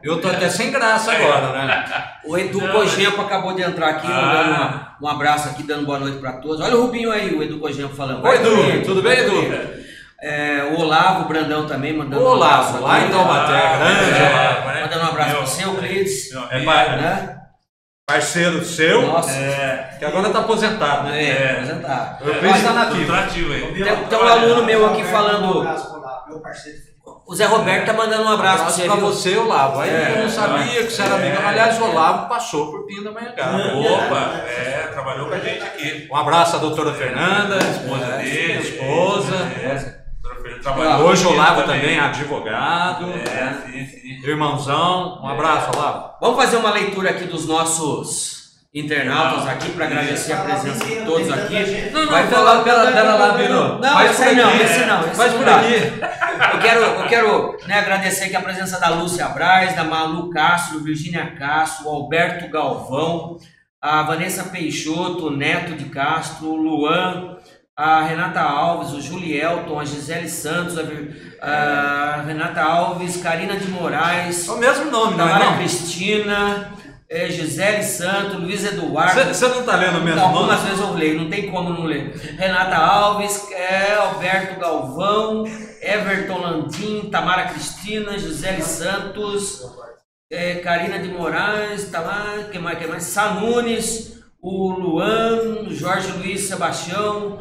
Eu tô até sem graça agora, né? O Edu Cogempo acabou de entrar aqui, mandando um abraço aqui, dando boa noite para todos. Olha o Rubinho aí, o Edu Cogempo falando. Oi, Edu, tudo bem, Edu? O Olavo Brandão também mandando um abraço. Lá em Taubaté, grande Olavo, né? Mandando um abraço para você, Euclides. Né? Parceiro seu, que agora está aposentado, né? Aposentado. O Euclides está nativo. Tem um aluno meu aqui falando. Meu parceiro. O Zé Roberto tá mandando um abraço para você, Olavo. Aí eu não sabia que você era amigo. Aliás, o Olavo passou por Pindamonhangaba. Opa, trabalhou com a gente aqui. Um abraço à doutora Fernanda, Esposa dele. Esposa. Trabalhou hoje o Olavo também é advogado. Sim. Irmãozão. Um abraço, Olavo. Vamos fazer uma leitura aqui dos nossos internautas aqui para agradecer a presença de todos aqui. Não, vai falar dela lá, Bino. Não, esse não. Vai por aqui. Eu quero agradecer aqui a presença da Lúcia Braz, da Malu Castro, Virgínia Castro, o Alberto Galvão, a Vanessa Peixoto, o Neto de Castro, o Luan, a Renata Alves, o Julielton, a Gisele Santos, a Renata Alves, Karina de Moraes, é o mesmo nome, não é? Tamara Cristina, Gisele Santos, Luiz Eduardo. Você não está lendo o mesmo nome? Algumas vezes eu leio, não tem como não ler. Renata Alves, Alberto Galvão, Everton Landim, Tamara Cristina, Gisele Santos, Karina de Moraes, Tamara, quem mais? Sanunes, o Luan, Jorge Luiz Sebastião,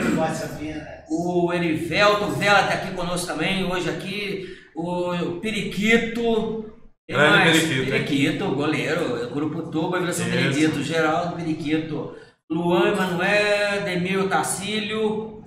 o Erivelto, o Vela está aqui conosco também, hoje aqui, o Periquito. Periquito, goleiro, Grupo Tuba, Vilação Benedito, Geraldo Periquito, Luan Emanuel, Demir Tacílio,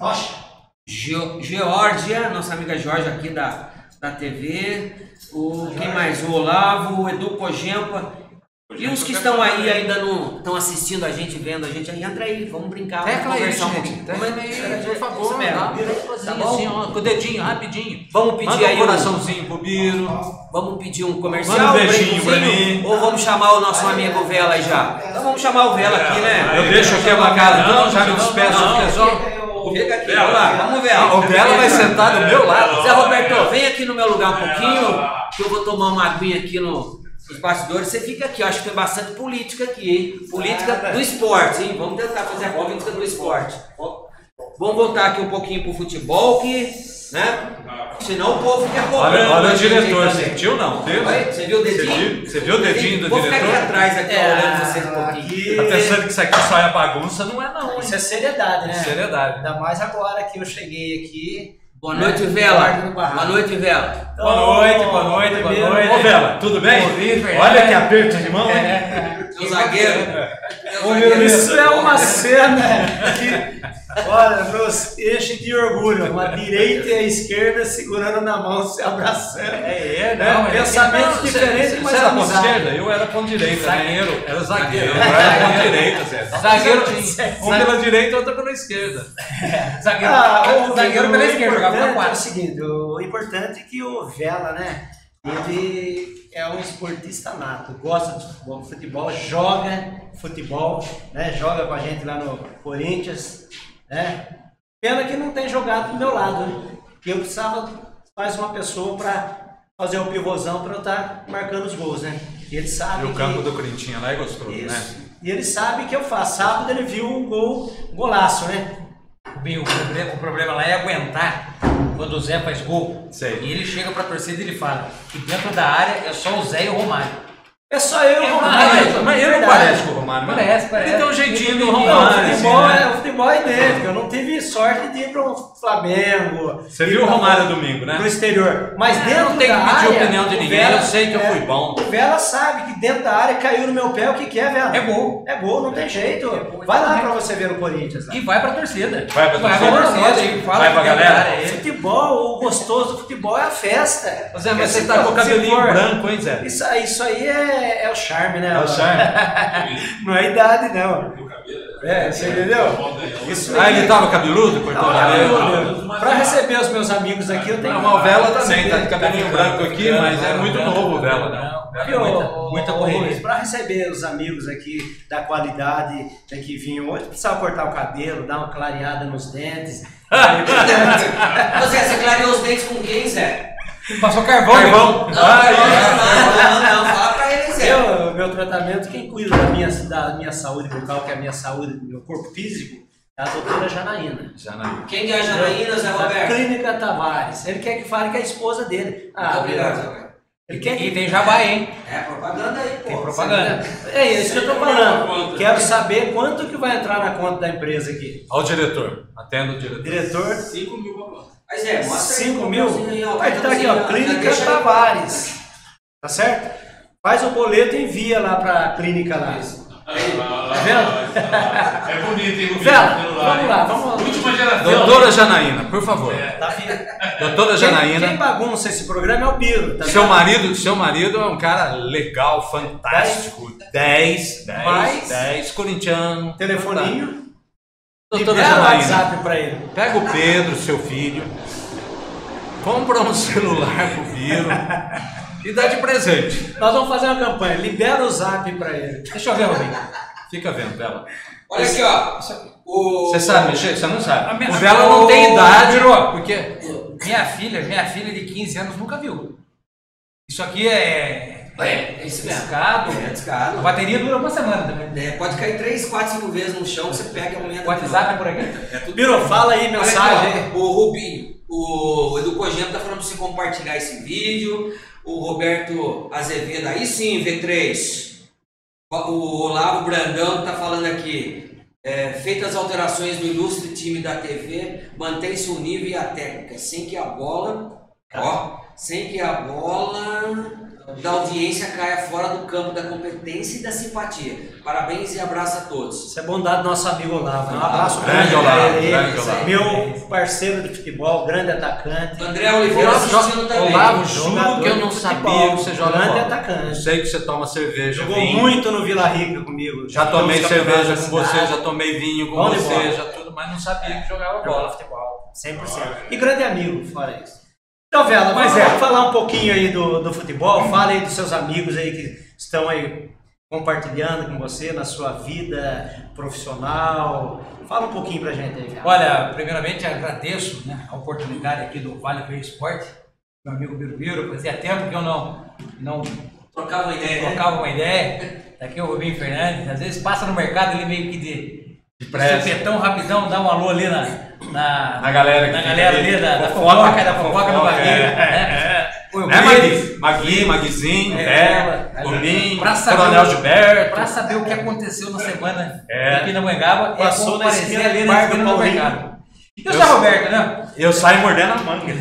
Geórgia, nossa amiga Geórgia aqui da TV, quem mais? O Olavo, o Edu Cogempa. E os que estão aí ainda não estão assistindo a gente, vendo a gente aí, entra aí, vamos brincar, vamos conversar um pouquinho. Por favor, tá bom? Assim, ó, com o dedinho, rapidinho. Vamos pedir manda aí um coraçãozinho pro Biro. Vamos pedir um comercial, manda um beijinho pra mim. Ou vamos chamar o nosso amigo Vela aí já? Então vamos chamar o Vela aqui, né? Eu deixo aqui a bancada, então já me despeço. Fica aqui, vamos lá, vamos ver. O Vela vai sentar do meu lado. Zé Roberto, vem aqui no meu lugar um pouquinho, que eu vou tomar uma aguinha aqui nos bastidores. Você fica aqui, eu acho que tem bastante política aqui, hein? Política do esporte, hein? Vamos tentar fazer a política do esporte. Vamos voltar aqui um pouquinho pro futebol, que, né? Senão o povo quer cobrando. Olha o diretor, sentiu não? Você viu o dedinho? Você viu o dedinho do diretor? Vou ficar aqui atrás, aqui, olhando vocês um pouquinho. Tá pensando que isso aqui só é bagunça? Não é não, hein? Isso é seriedade, né? Seriedade. Ainda mais agora que eu cheguei aqui. Boa noite, Vela. Boa noite, Vela. Boa noite. Ô, Vela, tudo bem? Olha que aperto de mão, Seu zagueiro. Isso é uma cena que, olha, nos enche de orgulho. Uma direita e a esquerda segurando na mão, se abraçando. Pensamento diferente, mas você era ponta esquerda? Eu era ponta direita. Zagueiro. Era zagueiro. Eu era ponta direita, Zé. Zagueiro tinha. Um pela direita e outro pela esquerda. Zagueiro pela esquerda. É o seguinte, o importante é que o Vela, né? Ele é um esportista nato, gosta de futebol, joga futebol, né? Joga com a gente lá no Corinthians, né? Pena que não tem jogado do meu lado, né? Eu precisava mais uma pessoa para fazer o pivôzão para eu estar marcando os gols, né? E ele sabe. E o campo do Corinthians lá é gostoso, isso, né? E ele sabe que eu faço. Sábado ele viu um golaço, né? O problema lá é aguentar quando o Zé faz gol. Sei. E ele chega pra torcida e ele fala que dentro da área é só o Zé e o Romário. É só eu e o Romário. Mas ele não parece com o Romário, né? Parece. Ele tem um jeitinho do Não, Romário. o futebol é idêntico. Eu não tive sorte de ir pro Flamengo. Você viu o Romário domingo, né? Pro exterior. Mas dentro Eu não tenho da que pedir área, opinião de o ninguém, Vela, eu sei que eu fui bom. O Vela sabe que dentro da área caiu no meu pé. O que é, Vela? É gol. É gol, não tem jeito. Vai lá pra você ver o Corinthians. Lá. E vai pra torcida. Vai pra torcida. Fala Vai pra galera. Futebol, o gostoso do futebol é a festa. Zé, mas você tá com o cabelinho branco, hein, Zé? Isso aí é o charme, né? É o charme. Não é idade, não. Você entendeu? Isso aí. Ele tava cabeludo? Cortou o cabelo? Pra receber os meus amigos aqui, eu tenho uma Vela também, tá de cabelinho branco aqui, mas é muito novo o Vela, né? Muita corrida. Para receber os amigos aqui da qualidade que vinham hoje, precisava cortar o cabelo, dar uma clareada nos dentes. Zé, você clareou os dentes com quem, Zé? Passou carvão. Carvão. Não, fala pra ele, Zé. Meu tratamento, quem cuida da minha saúde bucal, que é a minha saúde do meu corpo físico, é a doutora Janaína. Quem é a Janaína, Zé Roberto? Clínica Tavares. Ele quer que fale que é a esposa dele. Muito obrigado, Zé Roberto. Ele quer que... E tem jabá, hein? É, propaganda aí, pô. Tem propaganda. É isso que eu tô falando. Quero saber quanto que vai entrar na conta da empresa aqui. Olha o diretor. Atenda o diretor. Diretor, 5 mil pra conta. Mas é, mostra aí. 5 mil. Ó, Vai estar aqui, ó, Clínica deixa aí. Tavares. Tá certo? Faz o boleto e envia lá pra clínica lá. Tá vendo? É bonito, hein? Vela, vamos lá, vamos lá. Última geração. Doutora Janaína, por favor. Tá vendo? Doutora Janaína. Quem bagunça esse programa é o Biro. Tá Seu vendo? marido é um cara legal, fantástico. 10, Mais? corintiano. Telefoninho. Doutora Libera o Janaína, WhatsApp pra ele. pega o Pedro, seu filho, compra um celular pro Biro e dá de presente. Nós vamos fazer uma campanha. Libera o zap pra ele. Deixa eu ver, Rubinho. Fica vendo, Bela. Olha aqui, ó. Você sabe mexer? Você não sabe. minha- O Bela não tem idade, Virou. porque... Minha filha de 15 anos nunca viu. Isso aqui é isso mesmo. discado. É discado. A bateria dura uma semana também. É, pode cair 3, 4, 5 vezes no chão, você pega e aumenta. O WhatsApp é por aqui? Biro, fala aí, Olha mensagem. aqui, ó, o Rubinho, o Edu Cogento tá falando pra você compartilhar esse vídeo. O Roberto Azevedo, aí sim, V3. O Olavo Brandão tá falando aqui. Feitas as alterações do ilustre time da TV, mantém-se o nível e a técnica, sem que a bola da audiência caia fora do campo da competência e da simpatia. Parabéns e abraço a todos. Isso é bondade do nosso amigo Olavo. Um abraço Grande grande Olavo, pra ele. grande Olavo. Meu parceiro de futebol, grande atacante. André Oliveira assistindo também. Olavo, Jogador juro que eu não de sabia futebol, que você joga grande bola. atacante. Eu sei que você toma cerveja, Jogou vinho. muito no Vila Rica comigo. Já tomei Jogamos cerveja campeonato com da você, cidade. já tomei vinho com Bom de você, bola. já tudo, mas não sabia que jogava Jogava bola. futebol, 100%. E grande amigo, fora isso. Então, Vela, vamos falar um pouquinho aí do futebol. Fala aí dos seus amigos aí que estão aí compartilhando com você na sua vida profissional. Fala um pouquinho pra gente aí, Vela. Olha, primeiramente agradeço, né, a oportunidade aqui do Vale Play Esporte. Meu amigo Birubiru, fazia tempo que eu não Trocava uma ideia. trocava uma ideia. Aqui é o Rubinho Fernandes, às vezes passa no mercado, ele meio que de pressa. supetão, rapidão, dá um alô ali na galera que fica ali ali. da Fofoca. fofoca no barriga. Foi o É, Brito. Maguizinho, Ela, Rubinho, pra saber Coronel Gilberto. Pra saber o que aconteceu na semana É. aqui na Pindamonhangaba, Passou na comparecer esquina ali do na bar do esquina do Paulinho. mercado. E o Zé Roberto, né? Eu saio mordendo a manga.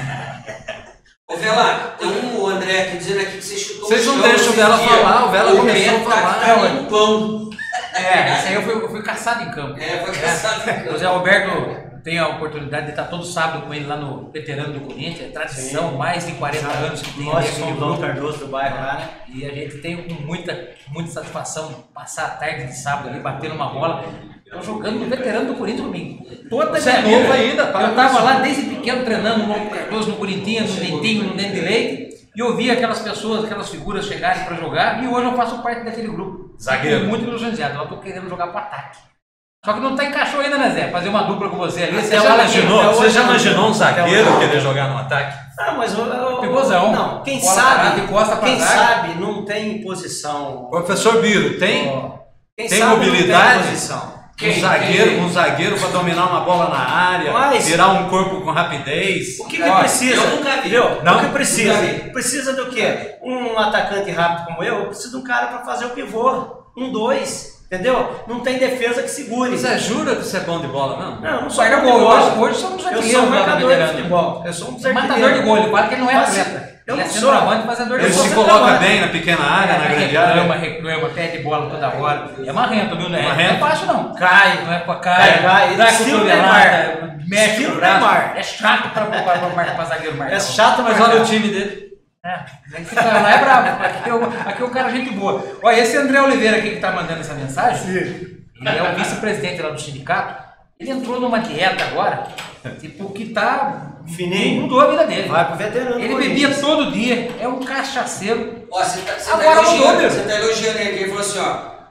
Ô Vela, tem o André aqui dizendo aqui que você chutou Vocês no não chão deixam o esse Vela dia. falar, o Vela começou a Beto falar. tá no pão. Esse aí eu fui caçado em campo. Foi caçado em campo. O Zé Roberto tem a oportunidade de estar todo sábado com ele lá no Veterano do Corinthians, é tradição, mais de 40 anos que tem Nós ali somos aquele o Dom grupo. Cardoso do bairro lá, né? E a gente tem com muita satisfação passar a tarde de sábado ali, batendo uma bola. Eu jogando no Veterano do Corinthians domingo. Toda Você é minha vida. novo ainda, para Eu tava lá desde pequeno treinando no Cardoso, no Corinthians, no Dentinho, no Dente de Leite. E eu via aquelas pessoas, aquelas figuras chegarem para jogar. E hoje eu faço parte daquele grupo. Zagueiro. Fico muito ilusionado. Eu tô querendo jogar pro ataque. Só que não tá encaixou ainda, né, Zé? Fazer uma dupla com você ali. Você já imaginou um zagueiro querer jogar no ataque? Ah, mas Pivôzão. não, quem Bola sabe, parada e costa pra quem zaga. sabe não tem posição. Professor Biro, tem Quem Tem sabe mobilidade? não tem posição. um zagueiro para dominar uma bola na área, Mas- virar um corpo com rapidez? O que Olha, precisa? eu nunca vi. Entendeu? Não? O que precisa? Nunca vi. Precisa do quê? Um atacante rápido como eu preciso de um cara para fazer o pivô. 2. Entendeu? Não tem defesa que segure. Você jura que você é bom de bola, não? Não, eu não sou Guarda bom de gol. bola. Hoje somos Eu artilheiros sou um lá no marcador de Veterano. futebol. Eu sou um Matador de gol, ele fala que ele não é Mas atleta. eu Ele é não sou. centroavante, fazedor de Ele gol. se sou coloca centroavante. bem na pequena área, na grande área. reclama, pede bola toda hora. É marrento, viu? Não é Marrento. fácil, não. Cai. Não é pra cai. Cai. Dá Estilo cotovelada, mexe Estilo o braço. Neymar. É chato pra zagueiro marcar. É chato, Mas olha o time dele. Esse cara lá é bravo. Aqui é um cara gente boa. Olha, esse André Oliveira aqui que tá mandando essa mensagem, ele é o vice-presidente lá do sindicato. Ele entrou numa dieta agora, tipo, que tá... Fininho. Mudou a vida dele. Vai pro veterano. Ele bebia todo dia, é um cachaceiro. Ó, você tá Agora mudou, elogiando, meu. você tá elogiando ele, ele falou assim, ó,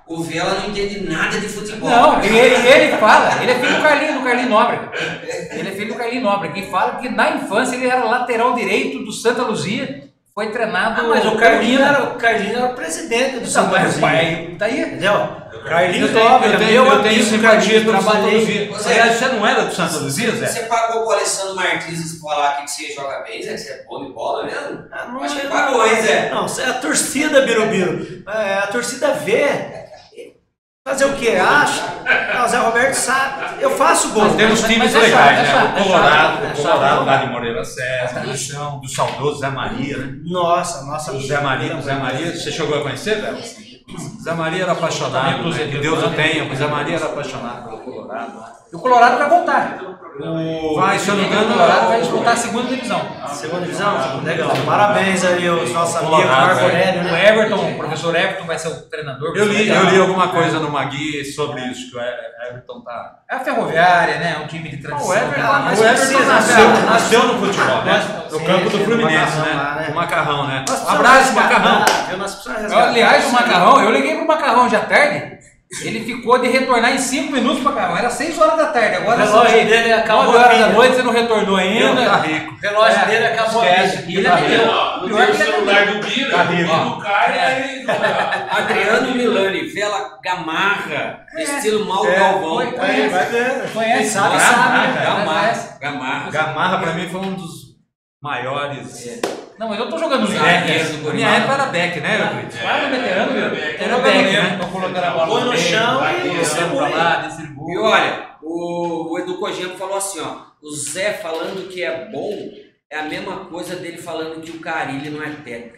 o Vela não entende nada de futebol. Não, e ele fala, ele é filho do Carlinho Nóbrega. Ele é filho do Carlinho Nóbrega. E fala que na infância ele era lateral direito do Santa Luzia. Foi treinado. Mas o Carlinho era o presidente do Santa Luzia. Pai, tá aí. Entendeu? Carlinho eu tenho simpatia pelo Santa Luzia. Você- Você não era do Santa Luzia, Zé? Você pagou o Alessandro Martins pra falar aqui que você joga bem, Zé? Você é bom de bola mesmo? Acho que pagou, hein, Zé? Não, isso é a torcida, Birubiru. A torcida vê. Fazer o quê? Acha? O Zé Roberto sabe. Eu faço gol. Nós temos times mas é legais, chato, é né? chato, O Colorado, é chato. Colorado lá de Moreira César, do saudoso Zé Maria, né? Nossa. O Zé Maria, você chegou a conhecer, velho? Zé Maria era apaixonado, né? Que Deus o tenha, o Zé Maria era apaixonado pelo Colorado. E o Colorado vai voltar. Vai, se eu não me O engano, Colorado vai disputar a segunda divisão. Segunda divisão? Legal. Parabéns aí aos nossos amigos, Colorado, Marco Aurélio, O né? Everton, o professor Everton vai ser o treinador. eu li alguma coisa no Magui sobre isso, que o Everton tá... É a Ferroviária, né? Um time de tradição. O Everton mas nasceu no futebol, né? No Sim, campo do sim, Fluminense, no Macarrão lá, né? né? O Macarrão, né? Nós Um abraço, precisamos Macarrão. resgatar, nós precisamos resgatar. Aliás, o Macarrão, eu liguei pro Macarrão já tarde. Ele ficou de retornar em 5 minutos, Macarrão. Era 6 horas da tarde. Agora O relógio dele acabou 9 a horas da pilha. noite, você não retornou ainda. Tá rico. O relógio dele acabou a Esquece. pilha. E ele Tá atendeu. Não Pior tem que o ele celular atendeu. do Bira, Tá rico. não cai, aí não vai. Adriano Milani, Vela Gamarra, estilo Mauro Galvão. Aí, vai ver. Conhece, sabe, né? Gamarra. Gamarra pra mim foi um dos maiores. Não, mas eu tô jogando os Zagueiro Beck. do Na minha época era Beck, né, Euclides? Claro, veterano, meu. Era o Beck, né? Tô colocando a bola Põe no meio, chão vai e colocando distribui. pra lá, distribui. E olha, o Edu Kojima falou assim, ó, o Zé falando que é bom é a mesma coisa dele falando que o Carille não é técnico.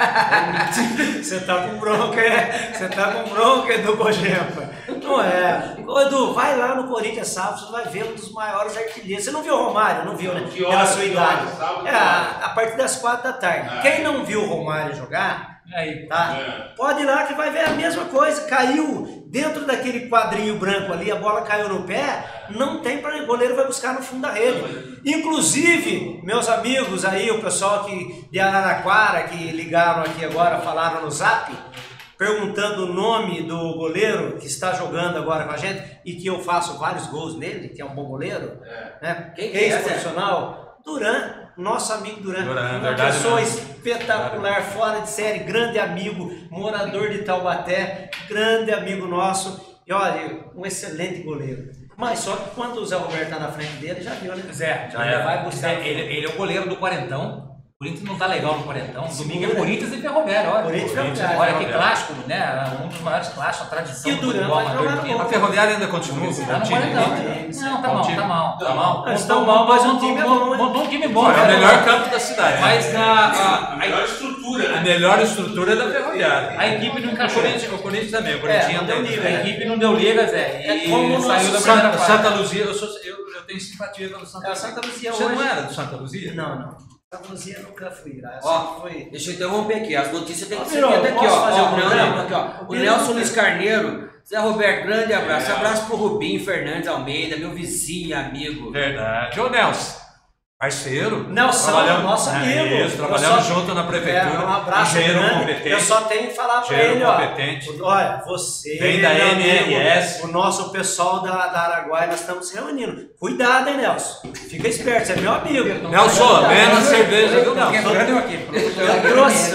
Você tá com bronca, é? Você tá com bronca, Edu Cogempa. Não é. Ô, Edu, vai lá no Corinthians sábado, você vai ver um dos maiores artilheiros. Você não viu o Romário? Não viu, né? Que Pela horas, sua que idade. horas? Sábado, É, a partir das 4 da tarde. Ah. Quem não viu o Romário jogar, Aí, tá? É. Pode ir lá que vai ver a mesma coisa. Caiu dentro daquele quadrinho branco ali, a bola caiu no pé, não tem para o goleiro vai buscar no fundo da rede. Inclusive, meus amigos aí, o pessoal que de Araraquara que ligaram aqui agora, falaram no Zap, perguntando o nome do goleiro que está jogando agora com a gente e que eu faço vários gols nele, que é um bom goleiro, né? Quem que é, Zé? Ex-profissional. Duran, nosso amigo Duran, Duran, uma verdade pessoa mesmo. espetacular, fora de série, grande amigo, morador de Taubaté, grande amigo nosso, e olha, um excelente goleiro. Mas só que quando o Zé Roberto está na frente dele, já viu, né? Zé, Já é. vai buscar. Ele é o goleiro do Quarentão. O Corinthians não tá legal no Quarentão. Domingo é Segura. Corinthians e Ferroviária, olha. Corinthians e Ferroviária. Olha que clássico, né? Um dos maiores clássicos, a tradição E o do Duran futebol vai amador jogar do no tempo. A Ferroviária ainda continua com Tá o no time. Quarentão. Não, tá Bom mal, time. tá mal. Tá mal. Eles estão mal, mas o time é bom, né? Montou um time bom. É o né? melhor campo da cidade. Mas A melhor estrutura, A né? melhor estrutura é da Ferroviária. a equipe não encaixou. O Corinthians também, o Corinthians não deu tem. nível, A né? equipe não deu liga, Zé. É E como o saiu nosso da primeira fase. Santa Luzia, eu tenho simpatia pelo Santa É, o Luzia. Santa Luzia Você hoje. não era do Santa Luzia? Não. Santa Luzia nunca fui lá. Ó, Foi. deixa eu interromper aqui, as notícias tem que ser Virou, feitas aqui, posso ó. fazer Ó, um programa? não, aqui, ó. O Virou. Nelson Luiz Carneiro, Zé Roberto, grande abraço. Abraço pro Rubinho Fernandes Almeida, meu vizinho, amigo. Verdade. Ô Nelson, parceiro. Nelson, Trabalhamos- nosso amigo. Isso, trabalhamos Eu só- junto na prefeitura. Um abraço Engenheiro grande. competente. Eu só tenho que falar para Engenheiro ele, ó. competente. Olha, você, Vem da meu amigo, MRS. o nosso pessoal da Araguaia, nós estamos se reunindo. Cuidado, hein, Nelson? Fica esperto, você é meu amigo. Nelson, menos cerveja, viu, Nelson? Quebrando aqui. Eu trouxe,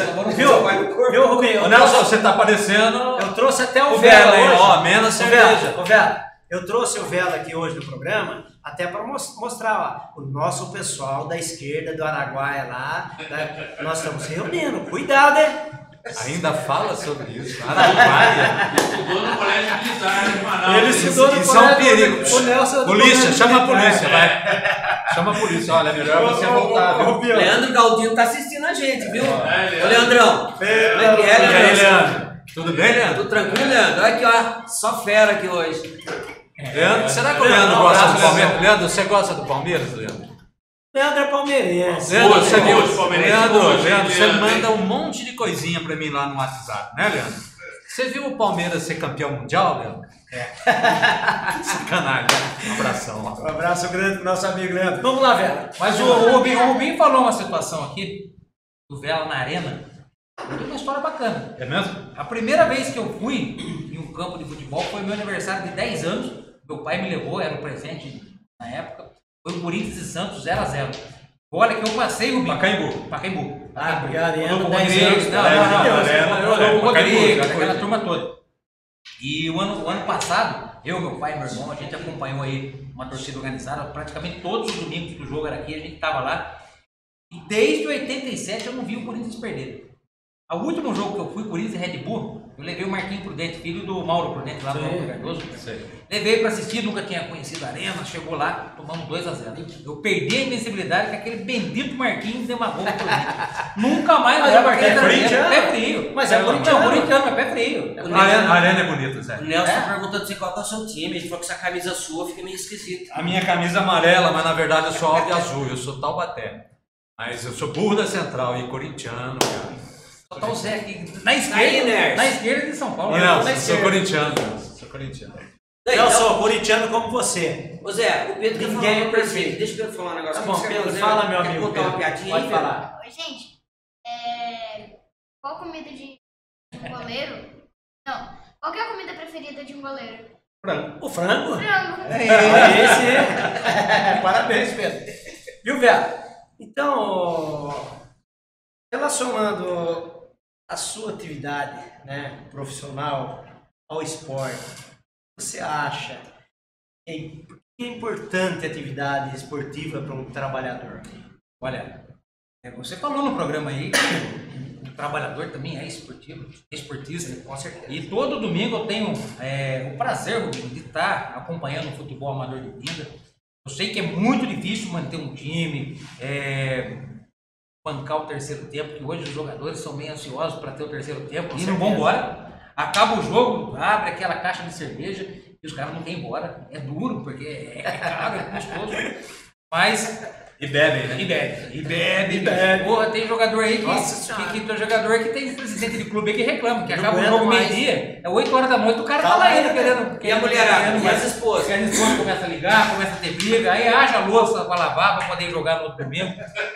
viu, Rubinho? Ô, Nelson, você tá parecendo Eu trouxe até o o Vela Vela, hein? hoje. Ó, menos Ô, cerveja. Vela, ô, Vela, eu trouxe o Vela aqui hoje no programa, até para mostrar, ó, o nosso pessoal da esquerda do Araguaia lá, né, nós estamos se reunindo. Cuidado, hein? Ainda fala sobre isso. Araguaia. Estudou no colégio militar de Manaus. Ele estudou no Isso é um colégio, perigo. o Nelson é do Polícia, colégio chama a militar. polícia, vai. Chama a polícia. Olha, é melhor você voltar, viu? Rubinho. Leandro Galdino tá assistindo a gente, viu? É, Ô, Leandrão. Como é que é, E aí, Leandrão? Leandro? Tudo bem, Leandro? Tudo tranquilo, Leandro? Olha aqui, ó. Só fera aqui hoje. Leandro, será que o Leandro gosta do Palmeiras? Leandro, você gosta do Palmeiras, Leandro? Leandro é palmeirense. Leandro, você viu? hoje, palmeirense, Leandro, hoje, Leandro, você Leandro, manda um monte de coisinha pra mim lá no WhatsApp, né, Leandro? Você viu o Palmeiras ser campeão mundial, Leandro? Sacanagem, né? Um abração. Um abraço grande pro nosso amigo Leandro. Vamos lá, Vela. Mas o Rubinho falou uma situação aqui, do Vela na Arena. Tem uma história bacana. É mesmo? A primeira vez que eu fui, campo de futebol foi meu aniversário de 10 anos. Meu pai me levou, era o presente na época. Foi o Corinthians e Santos 0x0. Olha que eu passei o bico. Pacaembu. Ah, porque a Arena, O 10 Rodrigues, anos. o Rodrigues, aquela turma toda. E o ano passado, eu, meu pai e meu irmão, a gente acompanhou aí uma torcida organizada, praticamente todos os domingos que o jogo era aqui, a gente tava lá. E desde 87 eu não vi o Corinthians perder. O último jogo que eu fui, Corinthians e Red Bull, eu levei o Marquinhos Prudente, filho do Mauro Prudente, lá do Mauro Cardoso. Levei para assistir, nunca tinha conhecido a Arena, chegou lá, tomamos 2x0. Eu perdi a invencibilidade que aquele bendito Marquinhos demarrou o Prudente. Nunca mais Mas leva é corintiano? pé frio. Mas é corintiano. Não, corintiano, mas pé frio. A arena é bonita, Zé. O Nelson tá perguntando assim, qual que é o seu time. Ele falou que essa camisa sua fica meio esquisita. A minha camisa é amarela, mas na verdade eu sou alvo e azul, eu sou Taubaté. Mas eu sou burro da Central e corintiano, cara. Só tá o Zé aqui, na esquerda de São Paulo. Não, eu sou corintiano, sou corintiano. Eu sou corintiano como você. Ô Zé, o Pedro quer falar uma perfeito. Deixa o Pedro falar um negócio. Tá bom, Pedro, fala, meu amigo. Quer contar uma piadinha Pode aí, falar. Oi, gente. Qual comida de um goleiro? Não. Qual que é a comida preferida de um goleiro? O frango? Frango. Esse. Parabéns, Pedro. Viu, Vera? Então, relacionando a sua atividade, né, profissional ao esporte, você acha que é importante a atividade esportiva para um trabalhador? Olha, você falou no programa aí que o trabalhador também é esportista, com certeza. E todo domingo eu tenho o prazer, Rubinho, de estar acompanhando o futebol amador de Olinda. Eu sei que é muito difícil manter um time, bancar o terceiro tempo, que hoje os jogadores são meio ansiosos para ter o terceiro tempo e não vão embora. Acaba o jogo, abre aquela caixa de cerveja e os caras não vêm embora. É duro, porque é caro, é custoso. Mas... E bebem, né? E bebe. Porra, tem jogador aí que tem jogador que tem presidente de clube aí que reclama, que acaba o jogo meio-dia, é 8 horas da noite, o cara tá lá ainda querendo. E a mulherada? E as esposas? As esposas começam a ligar, começa a ter briga, aí haja louça pra lavar pra poder jogar no outro domingo.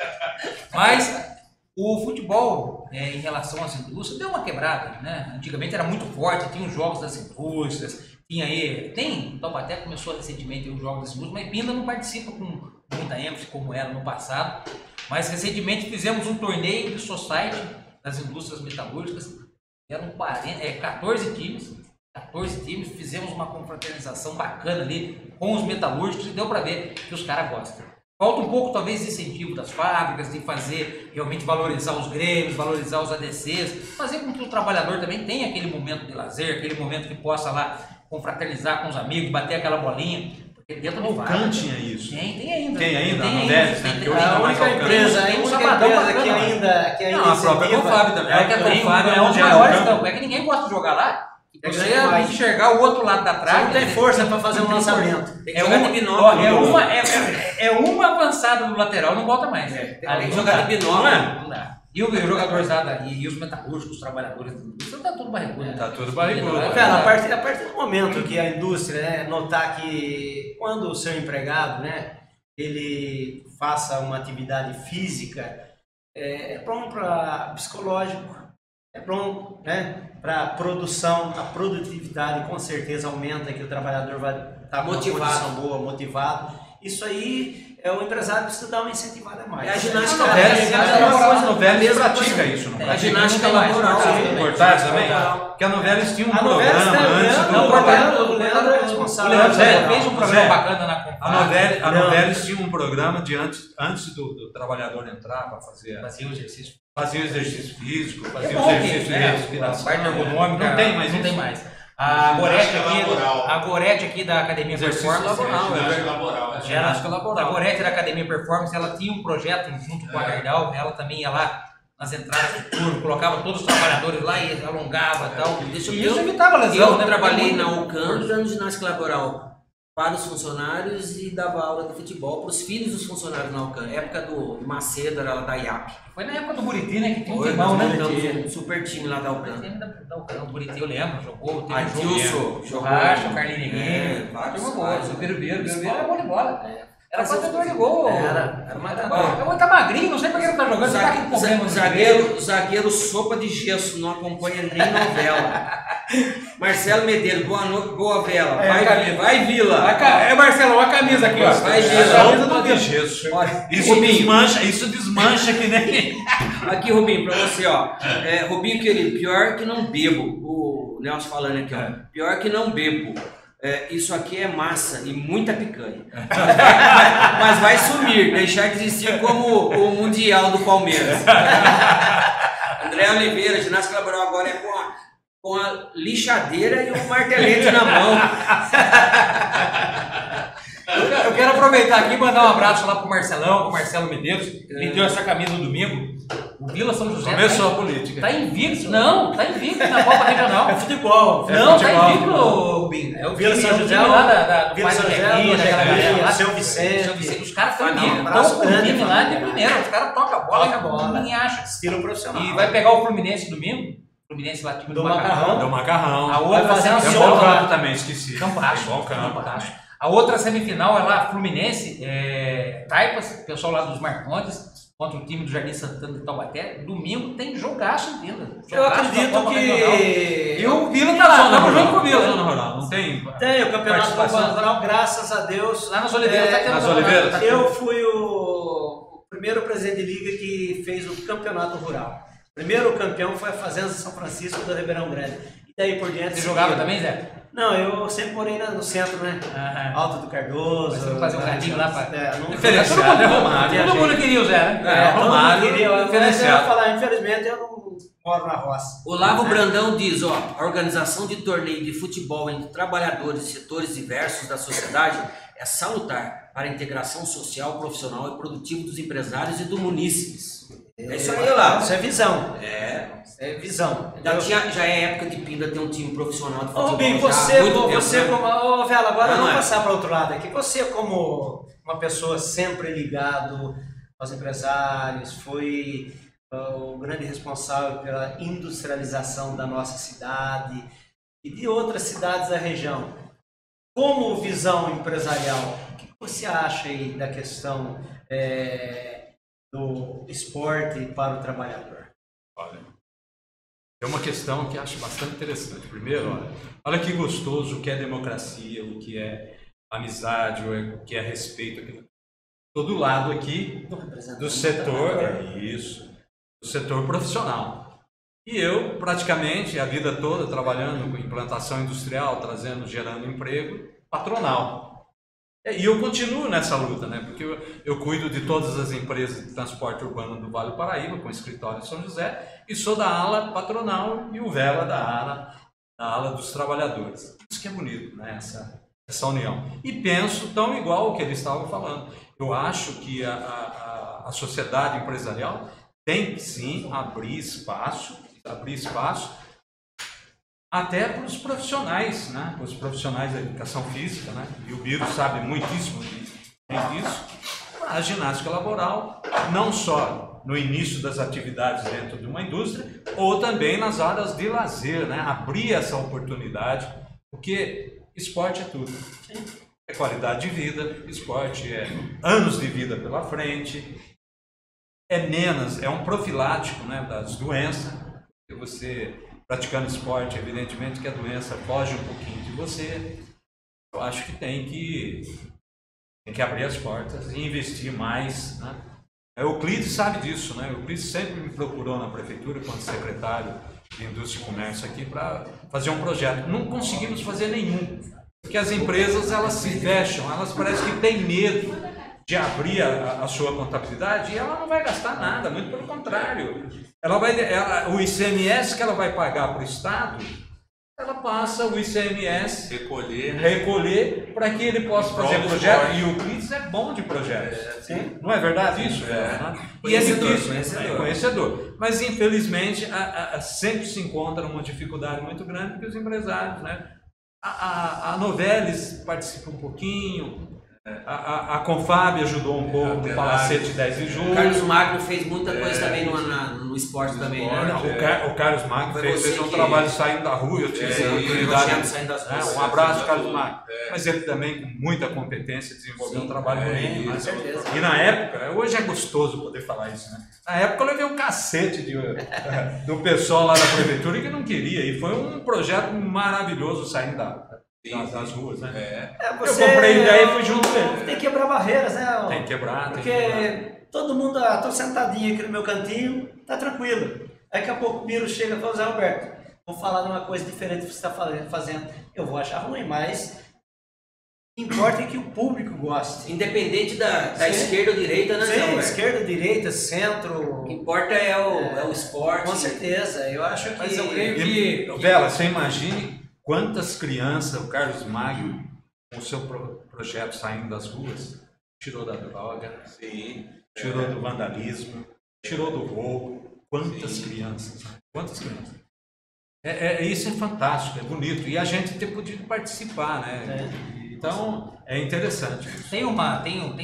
Mas o futebol, em relação às indústrias, deu uma quebrada, né? Antigamente era muito forte, tinha os jogos das indústrias, o Taubaté começou recentemente os jogos das indústrias, mas Pinda não participa com muita ênfase como era no passado. Mas recentemente fizemos um torneio de society das indústrias metalúrgicas, eram 14 times, fizemos uma confraternização bacana ali com os metalúrgicos e deu para ver que os caras gostam. Falta um pouco, talvez, de incentivo das fábricas, de fazer, realmente valorizar os grêmios, valorizar os ADCs, fazer com que o trabalhador também tenha aquele momento de lazer, aquele momento que possa lá confraternizar com os amigos, bater aquela bolinha. Porque dentro do Alcan tinha isso. Tem ainda. Tem ainda? Tem Não ainda. deve, né? Porque hoje A não mais única Alcan. empresa que ainda Não, a própria Confab também. É que tem Confab é um dos onde era maiores o campo. campo. É que ninguém gosta de jogar lá. É Você grande demais. enxergar o outro lado da Você trave. não tem força para fazer um lançamento. Tem que jogar de binóculo. É uma avançada no lateral, não volta mais. Tem que jogar de binóculo. Não dá. E os jogadores lá, e os metalúrgicos, os trabalhadores, isso tá tudo barrigudo. Tá tudo barrigudo. Cara, a partir do momento que a indústria, né, notar que quando o seu empregado, né, ele faça uma atividade física, é bom para psicológico, é bom, né, para produção, a produtividade com certeza aumenta, que o trabalhador vai estar com uma condição boa, motivado. Isso aí o empresário precisa dar uma incentivada a mais. É a ginástica A Novelis pratica isso, não A ginástica laboral. Cortar também? Porque a Novelis tinha um programa antes do... O Leandro é responsável. O Leandro fez um programa bacana na Confab. A Novelis tinha um programa de antes do trabalhador entrar para fazer... Fazia o exercício. Fazia o exercício físico, fazia É o bom exercício que, de né, respiração. a parte ergonômica Não tem mais não isso. tem mais. A Gorete aqui da Academia Performance, a Gorete da Academia Performance, ela tinha um projeto junto com a Gardal, ela também ia lá nas entradas do turno, colocava todos os trabalhadores lá e alongava e tal. Deixa eu E ver. isso evitava lesão, Eu né? trabalhei na Porque UCAM dando ginástica laboral para os funcionários e dava aula de futebol para os filhos dos funcionários na UCAM. Época do Macedo, era lá da IAP. foi na época do Buriti, né? Que tinha um Foi, timão, nós né? montamos um super time lá da UCAM. O Buriti eu lembro, jogou, teve Adilson, Churrasco, o Carlinhos Neguinho. vários. O Birubiru era bom de bola. Era fazedor de gol. Era matador. Tá magrinho, não sei pra que ele tá jogando, você tá com problema. Zagueiro sopa de gesso, não acompanha nem novela. Marcelo Medeiros, boa noite, boa Vela. Vai, Vila. Marcelo, olha a camisa aqui, ó. Vai, a Vila. camisa do Vila. Isso desmancha que nem... Aqui, Rubinho, pra você, ó. Rubinho, querido, pior que não bebo. O Nelson falando aqui, ó. Pior que não bebo. Isso aqui é massa e muita picanha. Mas vai sumir, deixar de existir como o Mundial do Palmeiras. André Oliveira, ginástica laboral agora é com a lixadeira e o martelete na mão. Eu quero aproveitar aqui e mandar um abraço lá pro Marcelão, pro Marcelo Medeiros, que me deu essa camisa no domingo. O Vila São José. Começou a política. Tá invicto. Não, tá invicto na Copa Regional. É futebol. Não, tá invicto, Rubinho. É o Vila São José. Lá da Vila São José, São Vicente. Os caras estão um estão com o time lá de primeira. Os caras tocam a bola, ninguém acha. Estilo profissional. E vai pegar o Fluminense domingo. O Fluminense lá, time do Macarrão. Do Macarrão. A outra fazer uma semifinal. bom campo também, esqueci. Campo baixo. Bom campo. A outra semifinal é lá, Fluminense, Taipas, pessoal lá dos Marcondes, contra o time do Jardim Santana de Taubaté. Domingo tem jogaço ainda. Eu acredito que... E o Vila tá lá, estamos junto com o Vila. Não tem? Tem o Campeonato Nacional, graças a Deus. Lá nas Oliveiras tá tendo. Nas Oliveiras. Eu fui o primeiro presidente de liga que fez o campeonato rural. O primeiro campeão foi a Fazenda São Francisco do Ribeirão Grande. E daí por diante... Você jogava também, Zé? Não, eu sempre morei no centro, né? Alto do Cardoso. Mas você não fazia um carinho lá pra... Diferenciado é Romário. Todo mundo queria o Zé, né? Romário, todo mundo queria. diferenciado. Eu ia falar, infelizmente eu não moro na roça. Olavo Brandão diz, ó, a organização de torneio de futebol entre trabalhadores de setores diversos da sociedade é salutar para a integração social, profissional e produtiva dos empresários e do munícipes. É isso aí, Olavo. Isso é visão. É visão. Já é época de pinda ter um time profissional de futebol. Ô, Bim, você como... Ô, Vela, agora vamos passar para o outro lado aqui. Você como uma pessoa sempre ligado aos empresários, foi o grande responsável pela industrialização da nossa cidade e de outras cidades da região. Como visão empresarial, o que você acha aí da questão do esporte para o trabalhador? Olha, é uma questão que acho bastante interessante. Primeiro, olha que gostoso o que é democracia, o que é amizade, o que é respeito. Todo lado aqui do setor, do setor profissional. E eu, praticamente, a vida toda trabalhando com implantação industrial, gerando emprego, patronal. E eu continuo nessa luta, né? Porque eu cuido de todas as empresas de transporte urbano do Vale do Paraíba, com escritório em São José, e sou da ala patronal e o Vela da ala dos trabalhadores. Isso que é bonito, né? Essa união. E penso tão igual o que eles estavam falando. Eu acho que a sociedade empresarial tem que sim abrir espaço até para os profissionais, né? Os profissionais da educação física, né? E o Biro sabe muitíssimo disso. A ginástica laboral, não só no início das atividades dentro de uma indústria, ou também nas áreas de lazer, né? Abrir essa oportunidade, porque esporte é tudo. É qualidade de vida, esporte é anos de vida pela frente, é um profilático, né, das doenças, que você... Praticando esporte, evidentemente que a doença foge um pouquinho de você. Eu acho que tem que abrir as portas e investir mais, né? O Euclides sabe disso, né? O Euclides sempre me procurou na prefeitura, quando secretário de Indústria e Comércio aqui, para fazer um projeto. Não conseguimos fazer nenhum, porque as empresas elas se fecham, elas parecem que têm medo de abrir a sua contabilidade e ela não vai gastar nada, muito pelo contrário. O ICMS que ela vai pagar para o Estado, ela passa o ICMS recolher para que ele possa fazer projeto. E o Euclides é bom de projetos. Não é verdade isso? E é difícil, conhecedor. Mas infelizmente sempre se encontra uma dificuldade muito grande porque os empresários, né? A Novelis participa um pouquinho, A Confab ajudou um pouco no Palacete 10 de julho. O Carlos Magno fez muita coisa também no esporte também, né? O Carlos Magno fez um trabalho saindo da rua, eu tive essa oportunidade. Um abraço, Carlos Magno. Mas ele também, com muita competência, desenvolveu um trabalho bonito. Com certeza. E na época, hoje é gostoso poder falar isso, né? Na época eu levei um cacete do pessoal lá da prefeitura que não queria. E foi um projeto maravilhoso saindo das ruas, né? Eu comprei ideia e fui junto com ele. Tem que quebrar barreiras, né? Tem que quebrar, Porque todo mundo, tô sentadinho aqui no meu cantinho, tá tranquilo. Daqui a pouco o Biro chega e fala, Zé Roberto, vou falar de uma coisa diferente que você está fazendo. Eu vou achar ruim, mas o que importa é que o público goste. Independente da esquerda ou direita, né, Zé Sim, Roberto? esquerda, direita, centro. O que importa é o esporte. Com certeza, eu acho que... Mas eu creio que... Vela, você imagine quantas crianças o Carlos Magno, com o seu projeto Saindo das Ruas, tirou da droga, tirou do vandalismo, tirou do roubo. Quantas crianças? Quantas crianças? Isso é fantástico, é bonito. E a gente ter podido participar, né? Então, é interessante. Tem uma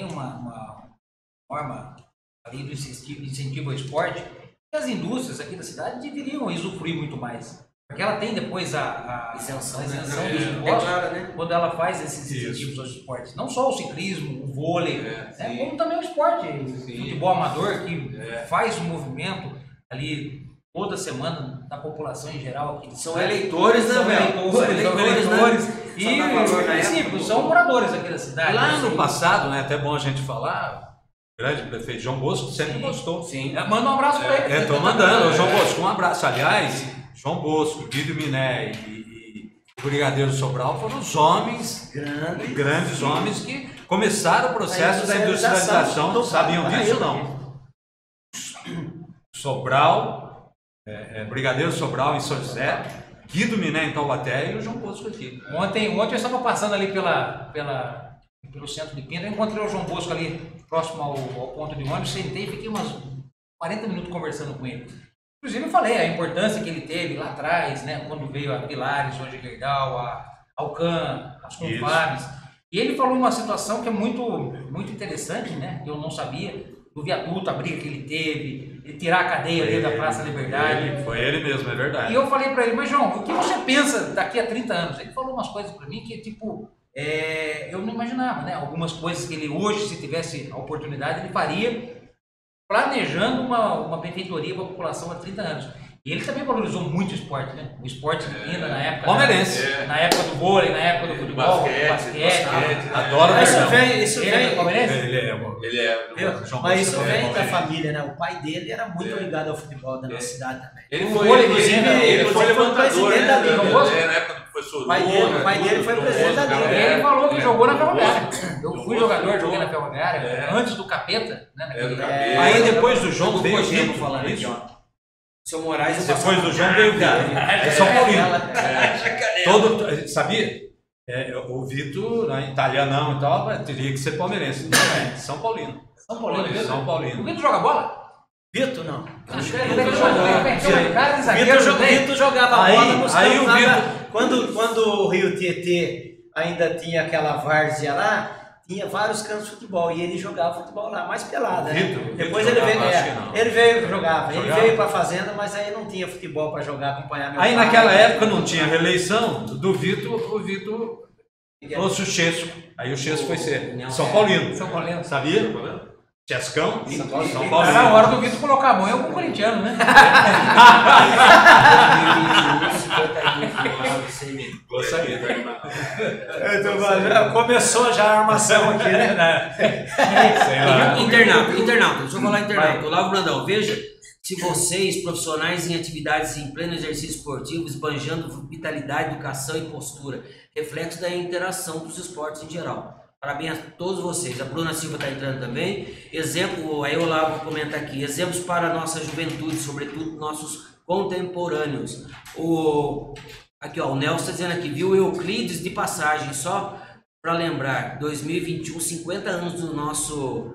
forma ali do incentivo ao esporte que as indústrias aqui da cidade deveriam usufruir muito mais. Porque ela tem depois a isenção dos impostos, né? quando ela faz esses incentivos aos esportes. Não só o ciclismo, o vôlei, como também o esporte. O futebol amador, que faz um movimento ali toda semana da população em geral. Que são eleitores, né, são eleitores. Né? E são moradores aqui da cidade. Lá no passado, né, até bom a gente falar, o grande prefeito João Bosco sempre gostou. Manda um abraço para ele. Estou mandando, João Bosco, um abraço. Aliás, João Bosco, Guido Miné e o Brigadeiro Sobral foram os homens, grandes homens que começaram o processo da industrialização. Sabiam disso não? Sobral, Brigadeiro Sobral em São José, Guido Miné em Taubaté e o João Bosco aqui. Ontem eu estava passando ali pelo centro de Pinda, eu encontrei o João Bosco ali próximo ao ponto de ônibus, sentei e fiquei umas 40 minutos conversando com ele. Inclusive eu falei a importância que ele teve lá atrás, né, quando veio a Pilares, hoje Gerdau, a Alcan, as Confabs. E ele falou uma situação que é muito interessante, né, que eu não sabia, do viaduto, a briga que ele teve, ele tirar a cadeia ali da Praça Liberdade. Foi ele mesmo, é verdade. E eu falei para ele, mas João, o que você pensa daqui a 30 anos? Ele falou umas coisas para mim que, tipo, eu não imaginava, né, algumas coisas que ele hoje, se tivesse a oportunidade, ele faria, planejando uma benfeitoria para a população há 30 anos. E ele também valorizou muito o esporte, né? O esporte de Pinda na época. Palmeirense. Na época do vôlei, na época do futebol, basquete. Adoro isso vem. Palmeirense? Ele é. Mas isso vem da família, né? O pai dele era muito ligado ao futebol da nossa cidade também. Ele foi levantador, presidente da Liga. na época do professor. O pai dele foi presidente da Liga. Ele falou que jogou na Ferroviária. Eu fui jogador, joguei na Ferroviária, antes do Capeta, né? Aí depois do João veio o Vitor Vitor falando aqui, ó. Seu Moraes... Depois do João veio o Vitor. É São Paulino. Sabia? O Vitor, italianão e tal, teria que ser palmeirense. Não é, São Paulino. São Paulino. São O Paulino. Vitor joga bola? Vitor não. Vitor jogava bola nos aí o Vitor... Quando o Rio Tietê ainda tinha aquela várzea lá, tinha vários campos de futebol e ele jogava futebol lá, mais pelado, né? Depois ele veio jogava. Ele veio para a fazenda, mas aí não tinha futebol para jogar, acompanhar meu pai. Aí naquela época não tinha reeleição do Vitor, o Vitor trouxe o Chesco. Aí o Chesco foi ser São Paulino. São Paulino. Sabia? Chescão? São Paulino. Era a hora do Vitor colocar a mão em algum corintiano, né? Começou já a armação aqui, né? Internauta, deixa eu falar internauta. Olavo Brandão, veja se vocês, profissionais em atividades em pleno exercício esportivo, esbanjando vitalidade, educação e postura, reflexo da interação dos esportes em geral. Parabéns a todos vocês. A Bruna Silva está entrando também. Exemplo, aí o Olavo comenta aqui, exemplos para a nossa juventude, sobretudo nossos contemporâneos. Aqui, ó, o Nelson está dizendo aqui, viu Euclides de passagem, só para lembrar, 2021, 50 anos do nosso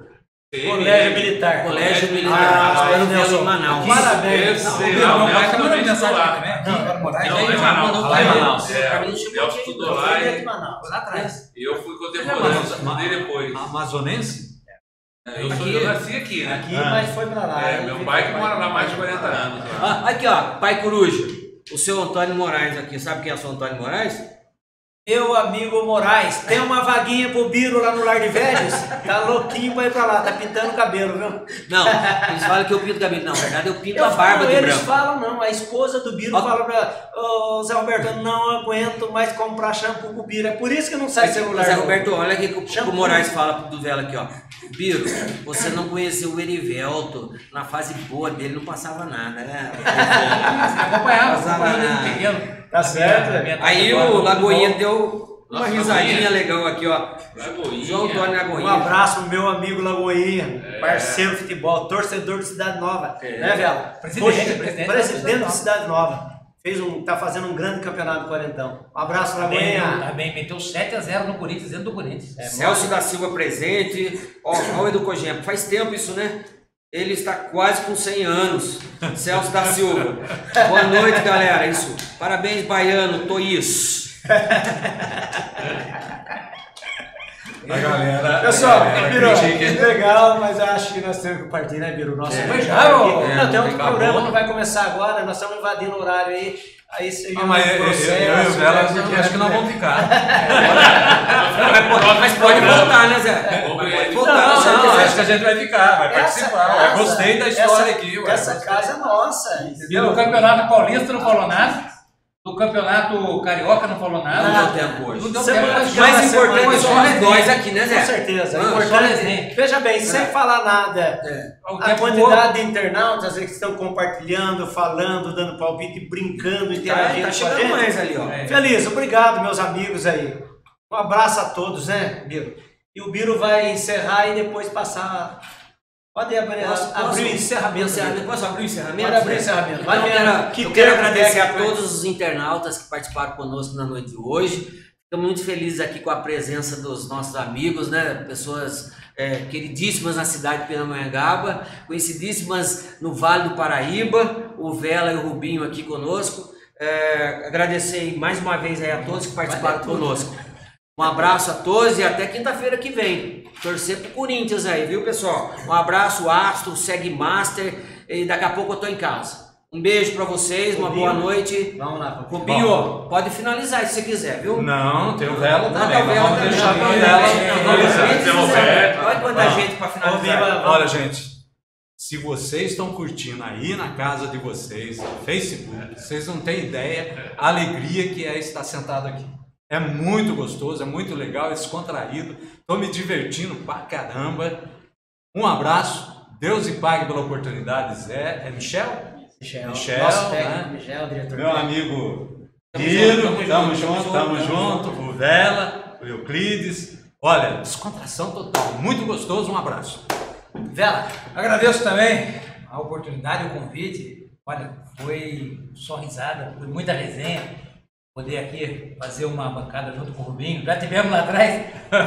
Colégio Militar. Colégio Militar. Ah, Nelson em Manaus. Parabéns. Não, Meu pai tá mandando Nelson mensagem lá. aqui também. Não, Agora Moraes. Não, Aí, é já Manaus. mandou Lá pra em ele. Manaus. Nelson estudou lá e Lá atrás. eu fui contemporâneo, estudei depois. Amazonense? Eu nasci aqui, né? Aqui, mas foi pra lá. Meu pai que mora lá há mais de 40 anos. Ah, aqui, ó, pai Coruja. O seu Antônio Moraes aqui. Sabe quem é o seu Antônio Moraes? Meu amigo Moraes, tem uma vaguinha pro Biro lá no Lar de Velhos? Tá louquinho pra ir pra lá, tá pintando o cabelo, viu? Não, eles falam que eu pinto o cabelo. Não, na verdade eu pinto Eu a barba falo, de eles branco. falam não, a esposa do Biro Ó. fala pra ô Zé Roberto, eu não aguento mais comprar shampoo pro Biro, é por isso que não sai celular. Zé não. Roberto, olha aqui que Shampoo. o Moraes fala do Vela aqui, ó. Biro, você não conheceu o Erivelto. Na fase boa dele não passava nada, né? Acompanhava nada. ele pequeno. Tá certo? Aí o Lagoinha deu uma Nossa, risadinha Lagoinha. legal aqui, ó. Lagoinha. João Antônio Um Lagoinha. abraço, meu amigo Lagoinha, parceiro de futebol, torcedor de Cidade Nova, né, Vela? Presidente Presidente de Cidade Nova. Tá fazendo um grande campeonato do Quarentão. Um abraço, Lagoinha. Também meteu 7-0 no Corinthians, dentro do Corinthians. Celso da Silva presente. Ó, o Edu Cogem, faz tempo isso, né? Ele está quase com 100 anos. Celso da Silva. Boa noite, galera. Isso. Parabéns, baiano, Toís. A galera. Pessoal, Biro, critica. legal, mas eu acho que nós temos que partir, né, Biro? Nossa, Mas já, ô. não, tem outro acabou. programa que vai começar agora, nós estamos invadindo o horário aí seria Mas eu e o Vela, acho que nós vamos ficar. Mas pode voltar, né, Zé? Pode voltar. Não, com certeza. Não, acho que a gente vai ficar, vai participar. Eu gostei da história aqui. Ué. Essa casa é nossa, E entendeu? no Campeonato Paulista não falou nada. No Campeonato Carioca não falou nada. Não deu tempo hoje. Não deu Semana tempo. que O mais Semana importante que somos vem. nós aqui, né, Zé? Com certeza. Não, Importante- só resenha. Veja bem, sem falar nada, O a tempo quantidade de internautas que estão compartilhando, falando, dando palpite, brincando, interagindo Tá com a chegando gente. mais ali, ó. É. Feliz, obrigado, meus amigos aí. Um abraço a todos, né, Biro? E o Biro vai encerrar e depois passar. Pode abrir o encerramento. Posso abrir o encerramento? Pode abrir o encerramento. Vai Então, vendo que eu quero termo agradecer a técnico, todos os internautas que participaram conosco na noite de hoje. Estamos muito felizes aqui com a presença dos nossos amigos, né? Pessoas queridíssimas na cidade de Pindamonhangaba, conhecidíssimas no Vale do Paraíba, o Vela e o Rubinho aqui conosco. Agradecer mais uma vez aí a todos que participaram conosco. Um abraço a todos e até quinta-feira que vem. Torcer pro Corinthians aí, viu, pessoal? Um abraço, Astro, Segue Master e daqui a pouco eu tô em casa. Um beijo pra vocês, uma boa noite. Vamos lá, Rubinho, pode finalizar se você quiser, viu? Não, tem o Vela Não, também. tá o Vela Vamos também. deixar Tem o o Vela Vela. finalizar. Tem o Roberto. Olha quanta gente pra finalizar. Olha, gente, se vocês estão curtindo aí na casa de vocês, no Facebook, vocês não têm ideia a alegria que é estar sentado aqui. É muito gostoso, é muito legal, é descontraído. Estou me divertindo pra caramba. Um abraço, Deus e pague pela oportunidade, Zé. É Michel? Michel, nosso né? técnico, Michel, diretor. Meu amigo Tamo Guido, junto, tamo junto, o Vela, o Euclides. Olha, descontração total, muito gostoso, um abraço. Vela, Agradeço também a oportunidade, o convite. Olha, foi só risada, foi muita resenha. Poder aqui fazer uma bancada junto com o Rubinho. Já tivemos lá atrás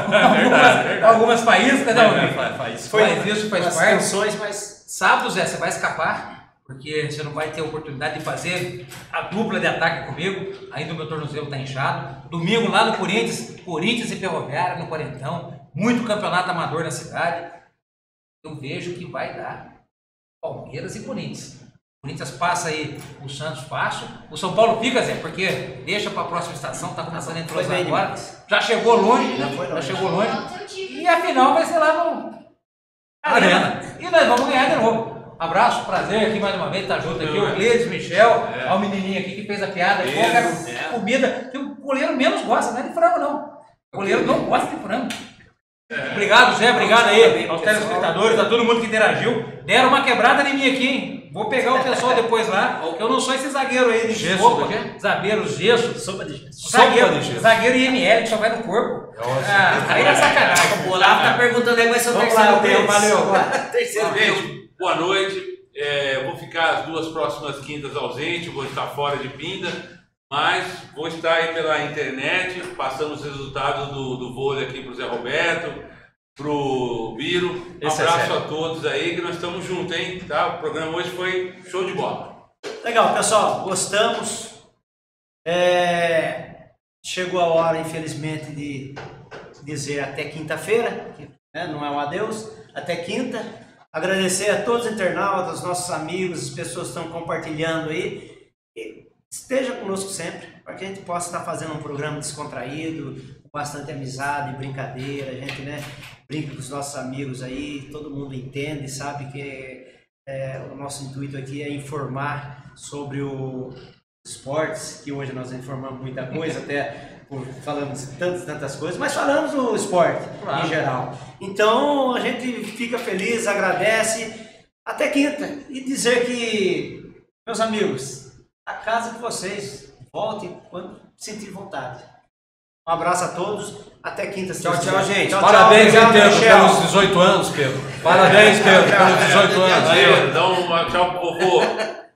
algumas faíscas, né, Rubinho? Faz. Mas isso faz as parte. tensões, mas Sábado, Zé, você vai escapar, porque você não vai ter oportunidade de fazer a dupla de ataque comigo. Ainda o meu tornozelo está inchado. Domingo lá no Corinthians e Ferroviária, no Quarentão. Muito campeonato amador na cidade. Eu vejo que vai dar Palmeiras e Corinthians. O Corinthians passa aí o Santos fácil. O São Paulo fica, Zé, porque deixa para a próxima estação, tá começando a entrosar Foi bem agora. demais. Já chegou longe, Já foi já longe. chegou longe. Não, seu time. E a final vai ser lá no Arena. E nós vamos ganhar de novo. Abraço, prazer aqui mais uma vez, tá junto aqui. O Cleides, Michel, ó, o menininho aqui que fez a piada. Qual que é a comida que o goleiro menos gosta, não é de frango não. O goleiro não gosta de frango. Obrigado, Zé, obrigado aí aos telespectadores, a todo mundo que interagiu. Deram uma quebrada em mim aqui, hein? Vou pegar o pessoal depois lá, que eu não sou esse zagueiro aí de Gesso sopa, do quê? zagueiro, gesso. sopa de gesso. Zagueiro, de gesso. zagueiro IML que só vai no corpo. Aí é sacanagem. O Olavo tá perguntando aí qual vai ser o Vamos terceiro lá, tempo. valeu. Terceiro tempo. Gente, boa noite. Vou ficar as duas próximas quintas ausente, vou estar fora de Pinda, mas vou estar aí pela internet, passando os resultados do vôlei aqui pro Zé Roberto, pro o Biro. Um Esse é abraço sério. a todos aí, que nós estamos juntos, hein? Tá? O programa hoje foi show de bola. Legal, pessoal, gostamos. Chegou a hora, infelizmente, de dizer até quinta-feira, né? Não é um adeus, até quinta. Agradecer a todos os internautas, nossos amigos, as pessoas que estão compartilhando aí. E esteja conosco sempre, para que a gente possa estar fazendo um programa descontraído, com bastante amizade e brincadeira. A gente, né, brinca com os nossos amigos aí, todo mundo entende, sabe que o nosso intuito aqui é informar sobre o esportes, que hoje nós informamos muita coisa, até falamos tantas coisas, mas falamos do esporte em geral. Então a gente fica feliz, agradece, até quinta, e dizer que, meus amigos, a casa de vocês, voltem quando sentir vontade. Um abraço a todos, até quinta. Tchau, gente. Parabéns, obrigado, Pedro, Michel. pelos 18 anos, Pedro. Parabéns, Pedro, pelos 18 anos. Aí, dá um tchau pro vovô.